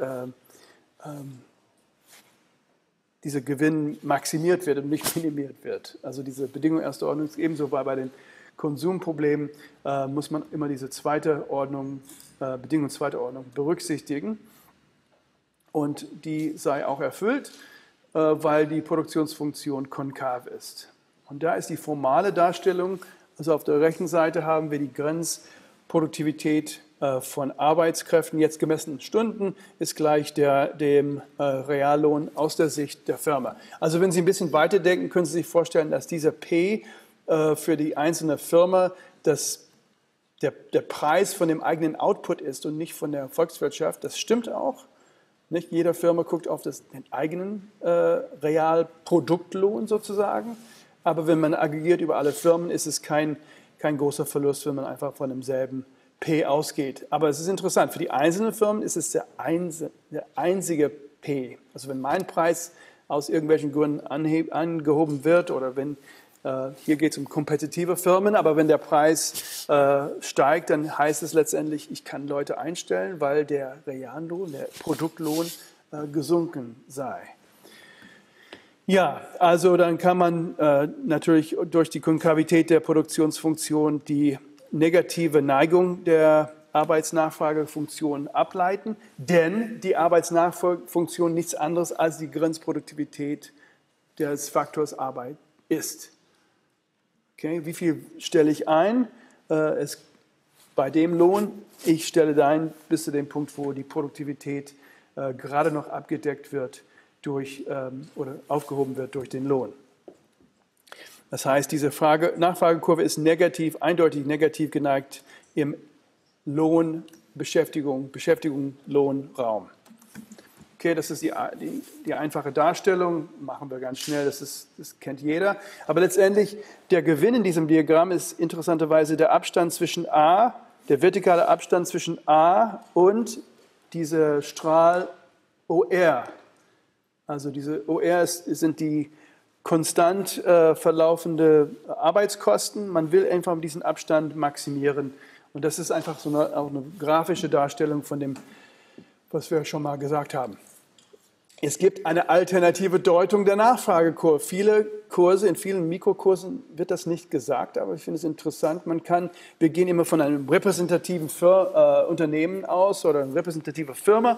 dieser Gewinn maximiert wird und nicht minimiert wird. Also diese Bedingung erster Ordnung ist ebenso bei den Konsumproblemen, muss man immer diese Bedingung zweiter Ordnung berücksichtigen. Und die sei auch erfüllt, weil die Produktionsfunktion konkav ist. Und da ist die formale Darstellung, also auf der rechten Seite haben wir die Grenzproduktivität von Arbeitskräften, jetzt gemessen in Stunden, ist gleich dem Reallohn aus der Sicht der Firma. Also wenn Sie ein bisschen weiterdenken, können Sie sich vorstellen, dass dieser P für die einzelne Firma der Preis von dem eigenen Output ist und nicht von der Volkswirtschaft. Das stimmt auch. Nicht jede Firma guckt auf den eigenen Realproduktlohn sozusagen. Aber wenn man aggregiert über alle Firmen, ist es kein großer Verlust, wenn man einfach von demselben P ausgeht. Aber es ist interessant, für die einzelnen Firmen ist es der einzige P. Also wenn mein Preis aus irgendwelchen Gründen angehoben wird oder wenn, hier geht es um kompetitive Firmen, aber wenn der Preis steigt, dann heißt es letztendlich, ich kann Leute einstellen, weil der Reallohn, der Produktlohn gesunken sei. Ja, also dann kann man natürlich durch die Konkavität der Produktionsfunktion die negative Neigung der Arbeitsnachfragefunktion ableiten, denn die Arbeitsnachfragefunktion nichts anderes als die Grenzproduktivität des Faktors Arbeit ist. Okay, wie viel stelle ich ein? Bei dem Lohn, ich stelle da ein bis zu dem Punkt, wo die Produktivität gerade noch abgedeckt wird oder aufgehoben wird durch den Lohn. Das heißt, diese Nachfragekurve ist eindeutig negativ geneigt im Beschäftigung-Lohn-Raum. Okay, das ist die einfache Darstellung, machen wir ganz schnell, das kennt jeder. Aber letztendlich, der Gewinn in diesem Diagramm ist interessanterweise der Abstand zwischen A, der vertikale Abstand zwischen A und dieser Strahl OR. Also diese OR sind die konstant verlaufende Arbeitskosten. Man will einfach diesen Abstand maximieren. Und das ist einfach auch eine grafische Darstellung von dem, was wir schon mal gesagt haben. Es gibt eine alternative Deutung der Nachfragekurve. Viele Kurse, in vielen Mikrokursen wird das nicht gesagt, aber ich finde es interessant. Wir gehen immer von einem repräsentativen Unternehmen aus oder einer repräsentativen Firma.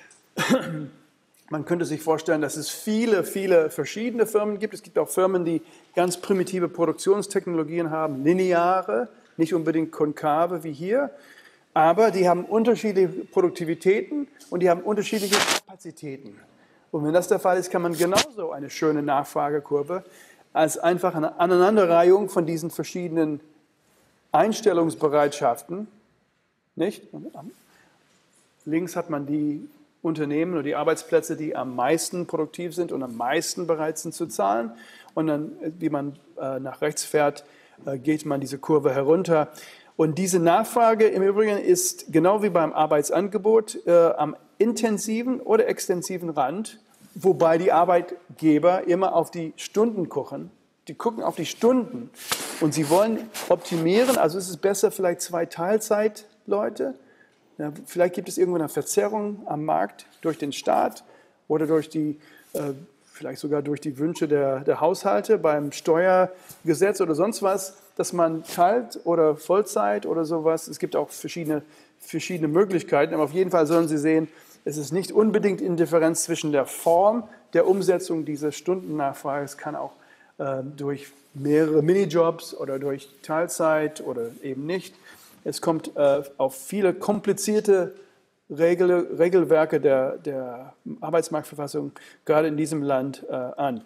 Man könnte sich vorstellen, dass es viele, viele verschiedene Firmen gibt. Es gibt auch Firmen, die ganz primitive Produktionstechnologien haben, lineare, nicht unbedingt konkave wie hier, aber die haben unterschiedliche Produktivitäten und die haben unterschiedliche Kapazitäten. Und wenn das der Fall ist, kann man genauso eine schöne Nachfragekurve als einfach eine Aneinanderreihung von diesen verschiedenen Einstellungsbereitschaften, nicht? Links hat man die Unternehmen oder die Arbeitsplätze, die am meisten produktiv sind und am meisten bereit sind zu zahlen. Und dann, wie man nach rechts fährt, geht man diese Kurve herunter. Und diese Nachfrage im Übrigen ist genau wie beim Arbeitsangebot am intensiven oder extensiven Rand, wobei die Arbeitgeber immer auf die Stunden gucken. Die gucken auf die Stunden. Und sie wollen optimieren, also ist es besser vielleicht 2 Teilzeitleute. Ja, vielleicht gibt es irgendwo eine Verzerrung am Markt durch den Staat oder durch vielleicht sogar durch die Wünsche der Haushalte beim Steuergesetz oder sonst was, dass man Teil- oder Vollzeit oder sowas. Es gibt auch verschiedene Möglichkeiten, aber auf jeden Fall sollen Sie sehen, es ist nicht unbedingt Indifferenz zwischen der Form der Umsetzung dieser Stundennachfrage. Es kann auch durch mehrere Minijobs oder durch Teilzeit oder eben nicht. Es kommt auf viele komplizierte Regelwerke der Arbeitsmarktverfassung gerade in diesem Land an.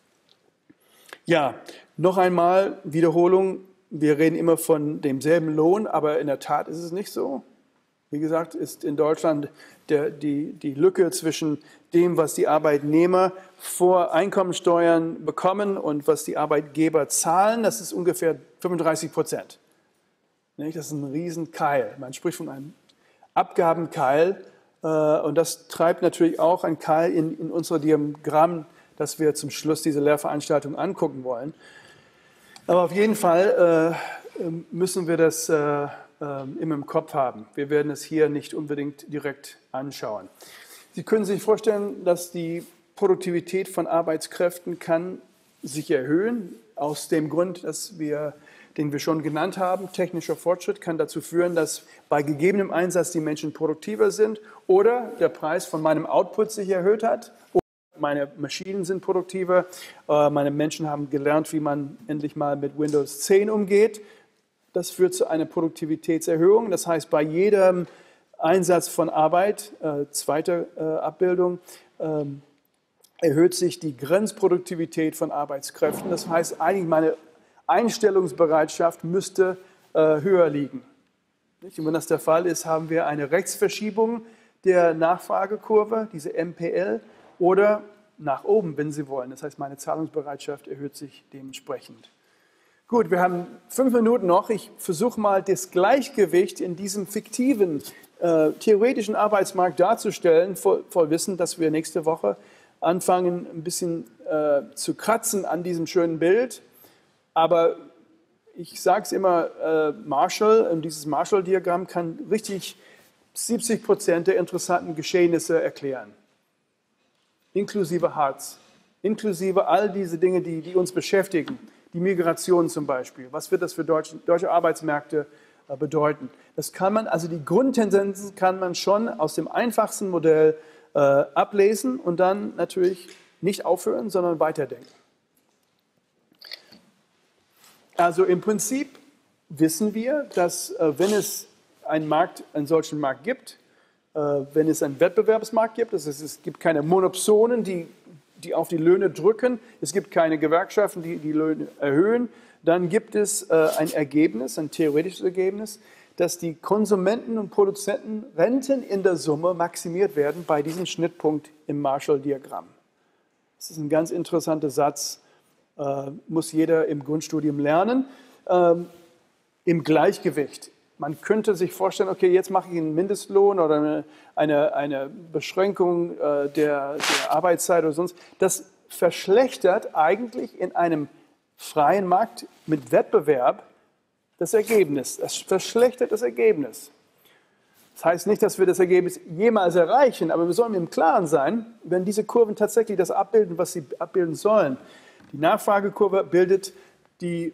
Ja, noch einmal Wiederholung. Wir reden immer von demselben Lohn, aber in der Tat ist es nicht so. Wie gesagt, ist in Deutschland die Lücke zwischen dem, was die Arbeitnehmer vor Einkommensteuern bekommen und was die Arbeitgeber zahlen, das ist ungefähr 35%. Das ist ein Riesenkeil. Man spricht von einem Abgabenkeil und das treibt natürlich auch ein Keil in unser Diagramm, das wir zum Schluss dieser Lehrveranstaltung angucken wollen. Aber auf jeden Fall müssen wir das immer im Kopf haben. Wir werden es hier nicht unbedingt direkt anschauen. Sie können sich vorstellen, dass die Produktivität von Arbeitskräften kann sich erhöhen, aus dem Grund, den wir schon genannt haben. Technischer Fortschritt kann dazu führen, dass bei gegebenem Einsatz die Menschen produktiver sind oder der Preis von meinem Output sich erhöht hat. Meine Maschinen sind produktiver, meine Menschen haben gelernt, wie man endlich mal mit Windows 10 umgeht. Das führt zu einer Produktivitätserhöhung. Das heißt, bei jedem Einsatz von Arbeit, zweite Abbildung, erhöht sich die Grenzproduktivität von Arbeitskräften. Das heißt, eigentlich meine Einstellungsbereitschaft müsste höher liegen. Und wenn das der Fall ist, haben wir eine Rechtsverschiebung der Nachfragekurve, diese MPL, oder nach oben, wenn Sie wollen. Das heißt, meine Zahlungsbereitschaft erhöht sich dementsprechend. Gut, wir haben 5 Minuten noch. Ich versuche mal, das Gleichgewicht in diesem fiktiven, theoretischen Arbeitsmarkt darzustellen, voll Wissen, dass wir nächste Woche anfangen, ein bisschen zu kratzen an diesem schönen Bild. Aber ich sage es immer, Marshall, dieses Marshall-Diagramm kann richtig 70% der interessanten Geschehnisse erklären. Inklusive Hartz, inklusive all diese Dinge, die uns beschäftigen. Die Migration zum Beispiel. Was wird das für deutsche Arbeitsmärkte bedeuten? Das kann man, also die Grundtendenzen kann man schon aus dem einfachsten Modell ablesen und dann natürlich nicht aufhören, sondern weiterdenken. Also im Prinzip wissen wir, dass wenn es einen solchen Markt gibt, wenn es einen Wettbewerbsmarkt gibt, das heißt, es gibt keine Monopsonen, die auf die Löhne drücken, es gibt keine Gewerkschaften, die die Löhne erhöhen, dann gibt es ein Ergebnis, ein theoretisches Ergebnis, dass die Konsumenten- und Produzentenrenten in der Summe maximiert werden bei diesem Schnittpunkt im Marshall-Diagramm. Das ist ein ganz interessanter Satz, muss jeder im Grundstudium lernen. Im Gleichgewicht. Man könnte sich vorstellen, okay, jetzt mache ich einen Mindestlohn oder eine Beschränkung der Arbeitszeit oder sonst. Das verschlechtert eigentlich in einem freien Markt mit Wettbewerb das Ergebnis. Das verschlechtert das Ergebnis. Das heißt nicht, dass wir das Ergebnis jemals erreichen, aber wir sollen im Klaren sein, wenn diese Kurven tatsächlich das abbilden, was sie abbilden sollen. Die Nachfragekurve bildet die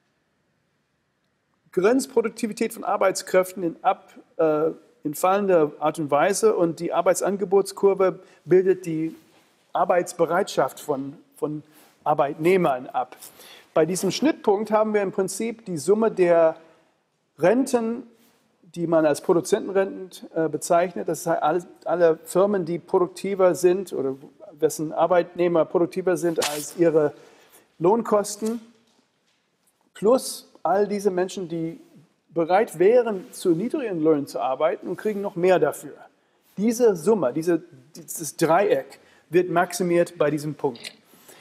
Grenzproduktivität von Arbeitskräften in fallender Art und Weise und die Arbeitsangebotskurve bildet die Arbeitsbereitschaft von Arbeitnehmern ab. Bei diesem Schnittpunkt haben wir im Prinzip die Summe der Renten, die man als Produzentenrenten bezeichnet. Das heißt, alle Firmen, die produktiver sind oder wessen Arbeitnehmer produktiver sind als ihre Lohnkosten, plus all diese Menschen, die bereit wären, zu niedrigen Löhnen zu arbeiten und kriegen noch mehr dafür. Diese Summe, dieses Dreieck wird maximiert bei diesem Punkt.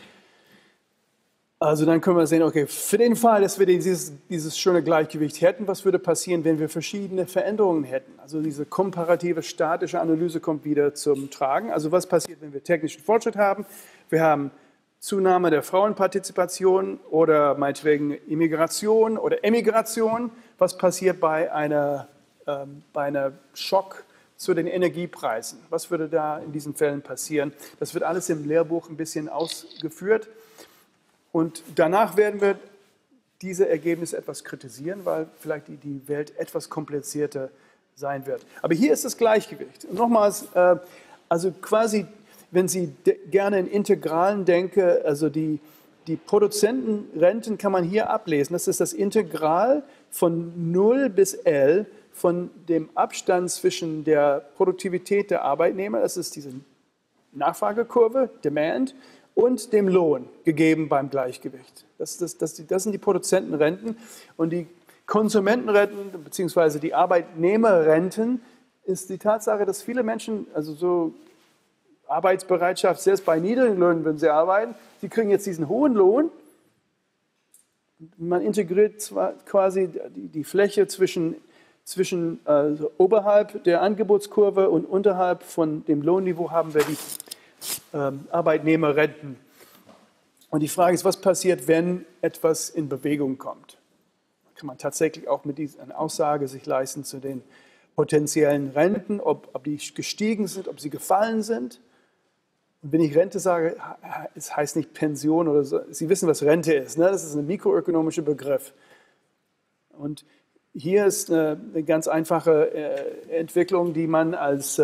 Also dann können wir sehen, okay, für den Fall, dass wir dieses schöne Gleichgewicht hätten, was würde passieren, wenn wir verschiedene Veränderungen hätten? Also diese komparative statische Analyse kommt wieder zum Tragen. Also was passiert, wenn wir technischen Fortschritt haben? Wir haben Zunahme der Frauenpartizipation oder meinetwegen Immigration oder Emigration. Was passiert bei einer Schock zu den Energiepreisen? Was würde da in diesen Fällen passieren? Das wird alles im Lehrbuch ein bisschen ausgeführt. Und danach werden wir diese Ergebnisse etwas kritisieren, weil vielleicht die Welt etwas komplizierter sein wird. Aber hier ist das Gleichgewicht. Und nochmals, also quasi, wenn Sie gerne in Integralen denken, also die Produzentenrenten kann man hier ablesen. Das ist das Integral von 0 bis L von dem Abstand zwischen der Produktivität der Arbeitnehmer, das ist diese Nachfragekurve, Demand, und dem Lohn, gegeben beim Gleichgewicht. Das sind die Produzentenrenten. Und die Konsumentenrenten bzw. die Arbeitnehmerrenten ist die Tatsache, dass viele Menschen, also so Arbeitsbereitschaft, selbst bei niedrigen Löhnen, wenn sie arbeiten, sie kriegen jetzt diesen hohen Lohn. Man integriert zwar quasi die Fläche zwischen oberhalb der Angebotskurve und unterhalb von dem Lohnniveau haben wir die Arbeitnehmerrenten. Und die Frage ist, was passiert, wenn etwas in Bewegung kommt? Kann man tatsächlich auch mit einer Aussage sich leisten zu den potenziellen Renten, ob die gestiegen sind, ob sie gefallen sind? Und wenn ich Rente sage, es heißt nicht Pension oder so. Sie wissen, was Rente ist. Ne? Das ist ein mikroökonomischer Begriff. Und hier ist eine ganz einfache Entwicklung, die man als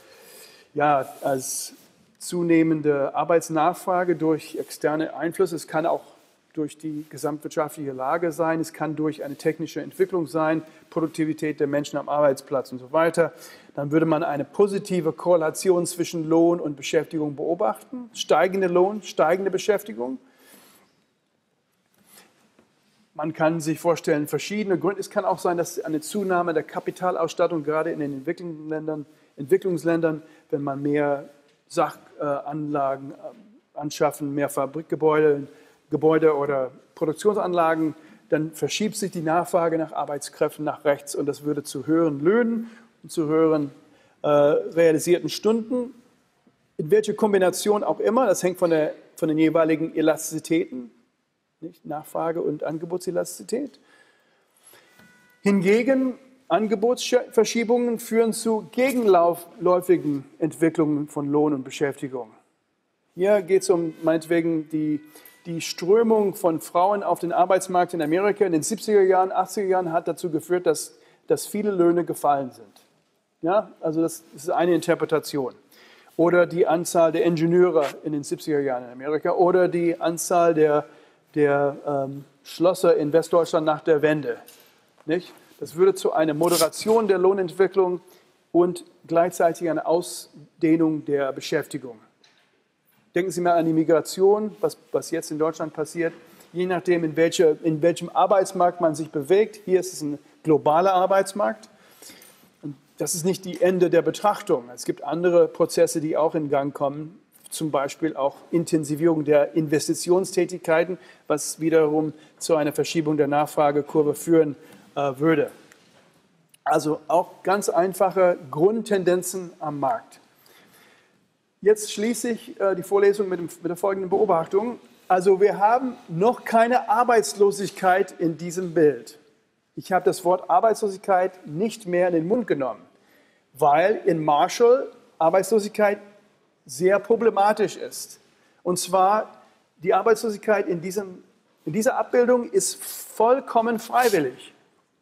zunehmende Arbeitsnachfrage durch externe Einflüsse, es kann auch durch die gesamtwirtschaftliche Lage sein, es kann durch eine technische Entwicklung sein, Produktivität der Menschen am Arbeitsplatz und so weiter. Dann würde man eine positive Korrelation zwischen Lohn und Beschäftigung beobachten. Steigende Lohn, steigende Beschäftigung. Man kann sich vorstellen, verschiedene Gründe. Es kann auch sein, dass eine Zunahme der Kapitalausstattung, gerade in den Entwicklungsländern, wenn man mehr Sachanlagen anschaffen, mehr Fabrikgebäude oder Produktionsanlagen, dann verschiebt sich die Nachfrage nach Arbeitskräften nach rechts und das würde zu höheren Löhnen und zu höheren realisierten Stunden. In welcher Kombination auch immer, das hängt von den jeweiligen Elastizitäten, nicht? Nachfrage- und Angebotselastizität. Hingegen Angebotsverschiebungen führen zu gegenläufigen Entwicklungen von Lohn und Beschäftigung. Hier geht es um meinetwegen die Strömung von Frauen auf den Arbeitsmarkt in Amerika in den 70er Jahren, 80er Jahren hat dazu geführt, dass viele Löhne gefallen sind. Ja, also das ist eine Interpretation. Oder die Anzahl der Ingenieure in den 70er Jahren in Amerika oder die Anzahl der Schlosser in Westdeutschland nach der Wende. Nicht? Das würde zu einer Moderation der Lohnentwicklung und gleichzeitig einer Ausdehnung der Beschäftigung. Denken Sie mal an die Migration, was jetzt in Deutschland passiert. Je nachdem, in welchem Arbeitsmarkt man sich bewegt. Hier ist es ein globaler Arbeitsmarkt. Und das ist nicht die Ende der Betrachtung. Es gibt andere Prozesse, die auch in Gang kommen. Zum Beispiel auch Intensivierung der Investitionstätigkeiten, was wiederum zu einer Verschiebung der Nachfragekurve führen würde. Also auch ganz einfache Grundtendenzen am Markt. Jetzt schließe ich die Vorlesung mit der folgenden Beobachtung. Also wir haben noch keine Arbeitslosigkeit in diesem Bild. Ich habe das Wort Arbeitslosigkeit nicht mehr in den Mund genommen, weil in Marshall Arbeitslosigkeit sehr problematisch ist. Und zwar die Arbeitslosigkeit in dieser Abbildung ist vollkommen freiwillig.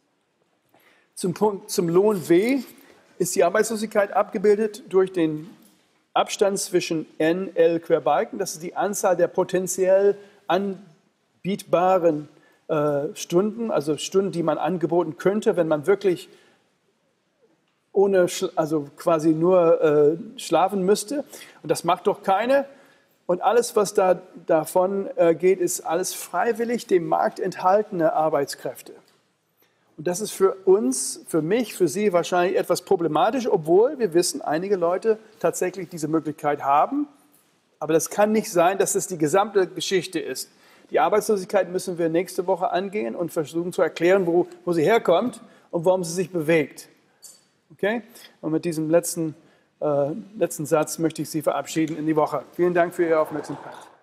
Zum Lohn W ist die Arbeitslosigkeit abgebildet durch den Abstand zwischen N, L Querbalken. Das ist die Anzahl der potenziell anbietbaren Stunden, also Stunden, die man angeboten könnte, wenn man wirklich also quasi nur schlafen müsste. Und das macht doch keine. Und alles, was davon geht, ist alles freiwillig dem Markt enthaltene Arbeitskräfte. Und das ist für uns, für mich, für Sie wahrscheinlich etwas problematisch, obwohl wir wissen, einige Leute tatsächlich diese Möglichkeit haben. Aber das kann nicht sein, dass es die gesamte Geschichte ist. Die Arbeitslosigkeit müssen wir nächste Woche angehen und versuchen zu erklären, wo sie herkommt und warum sie sich bewegt. Okay? Und mit diesem letzten Satz möchte ich Sie verabschieden in die Woche. Vielen Dank für Ihre Aufmerksamkeit.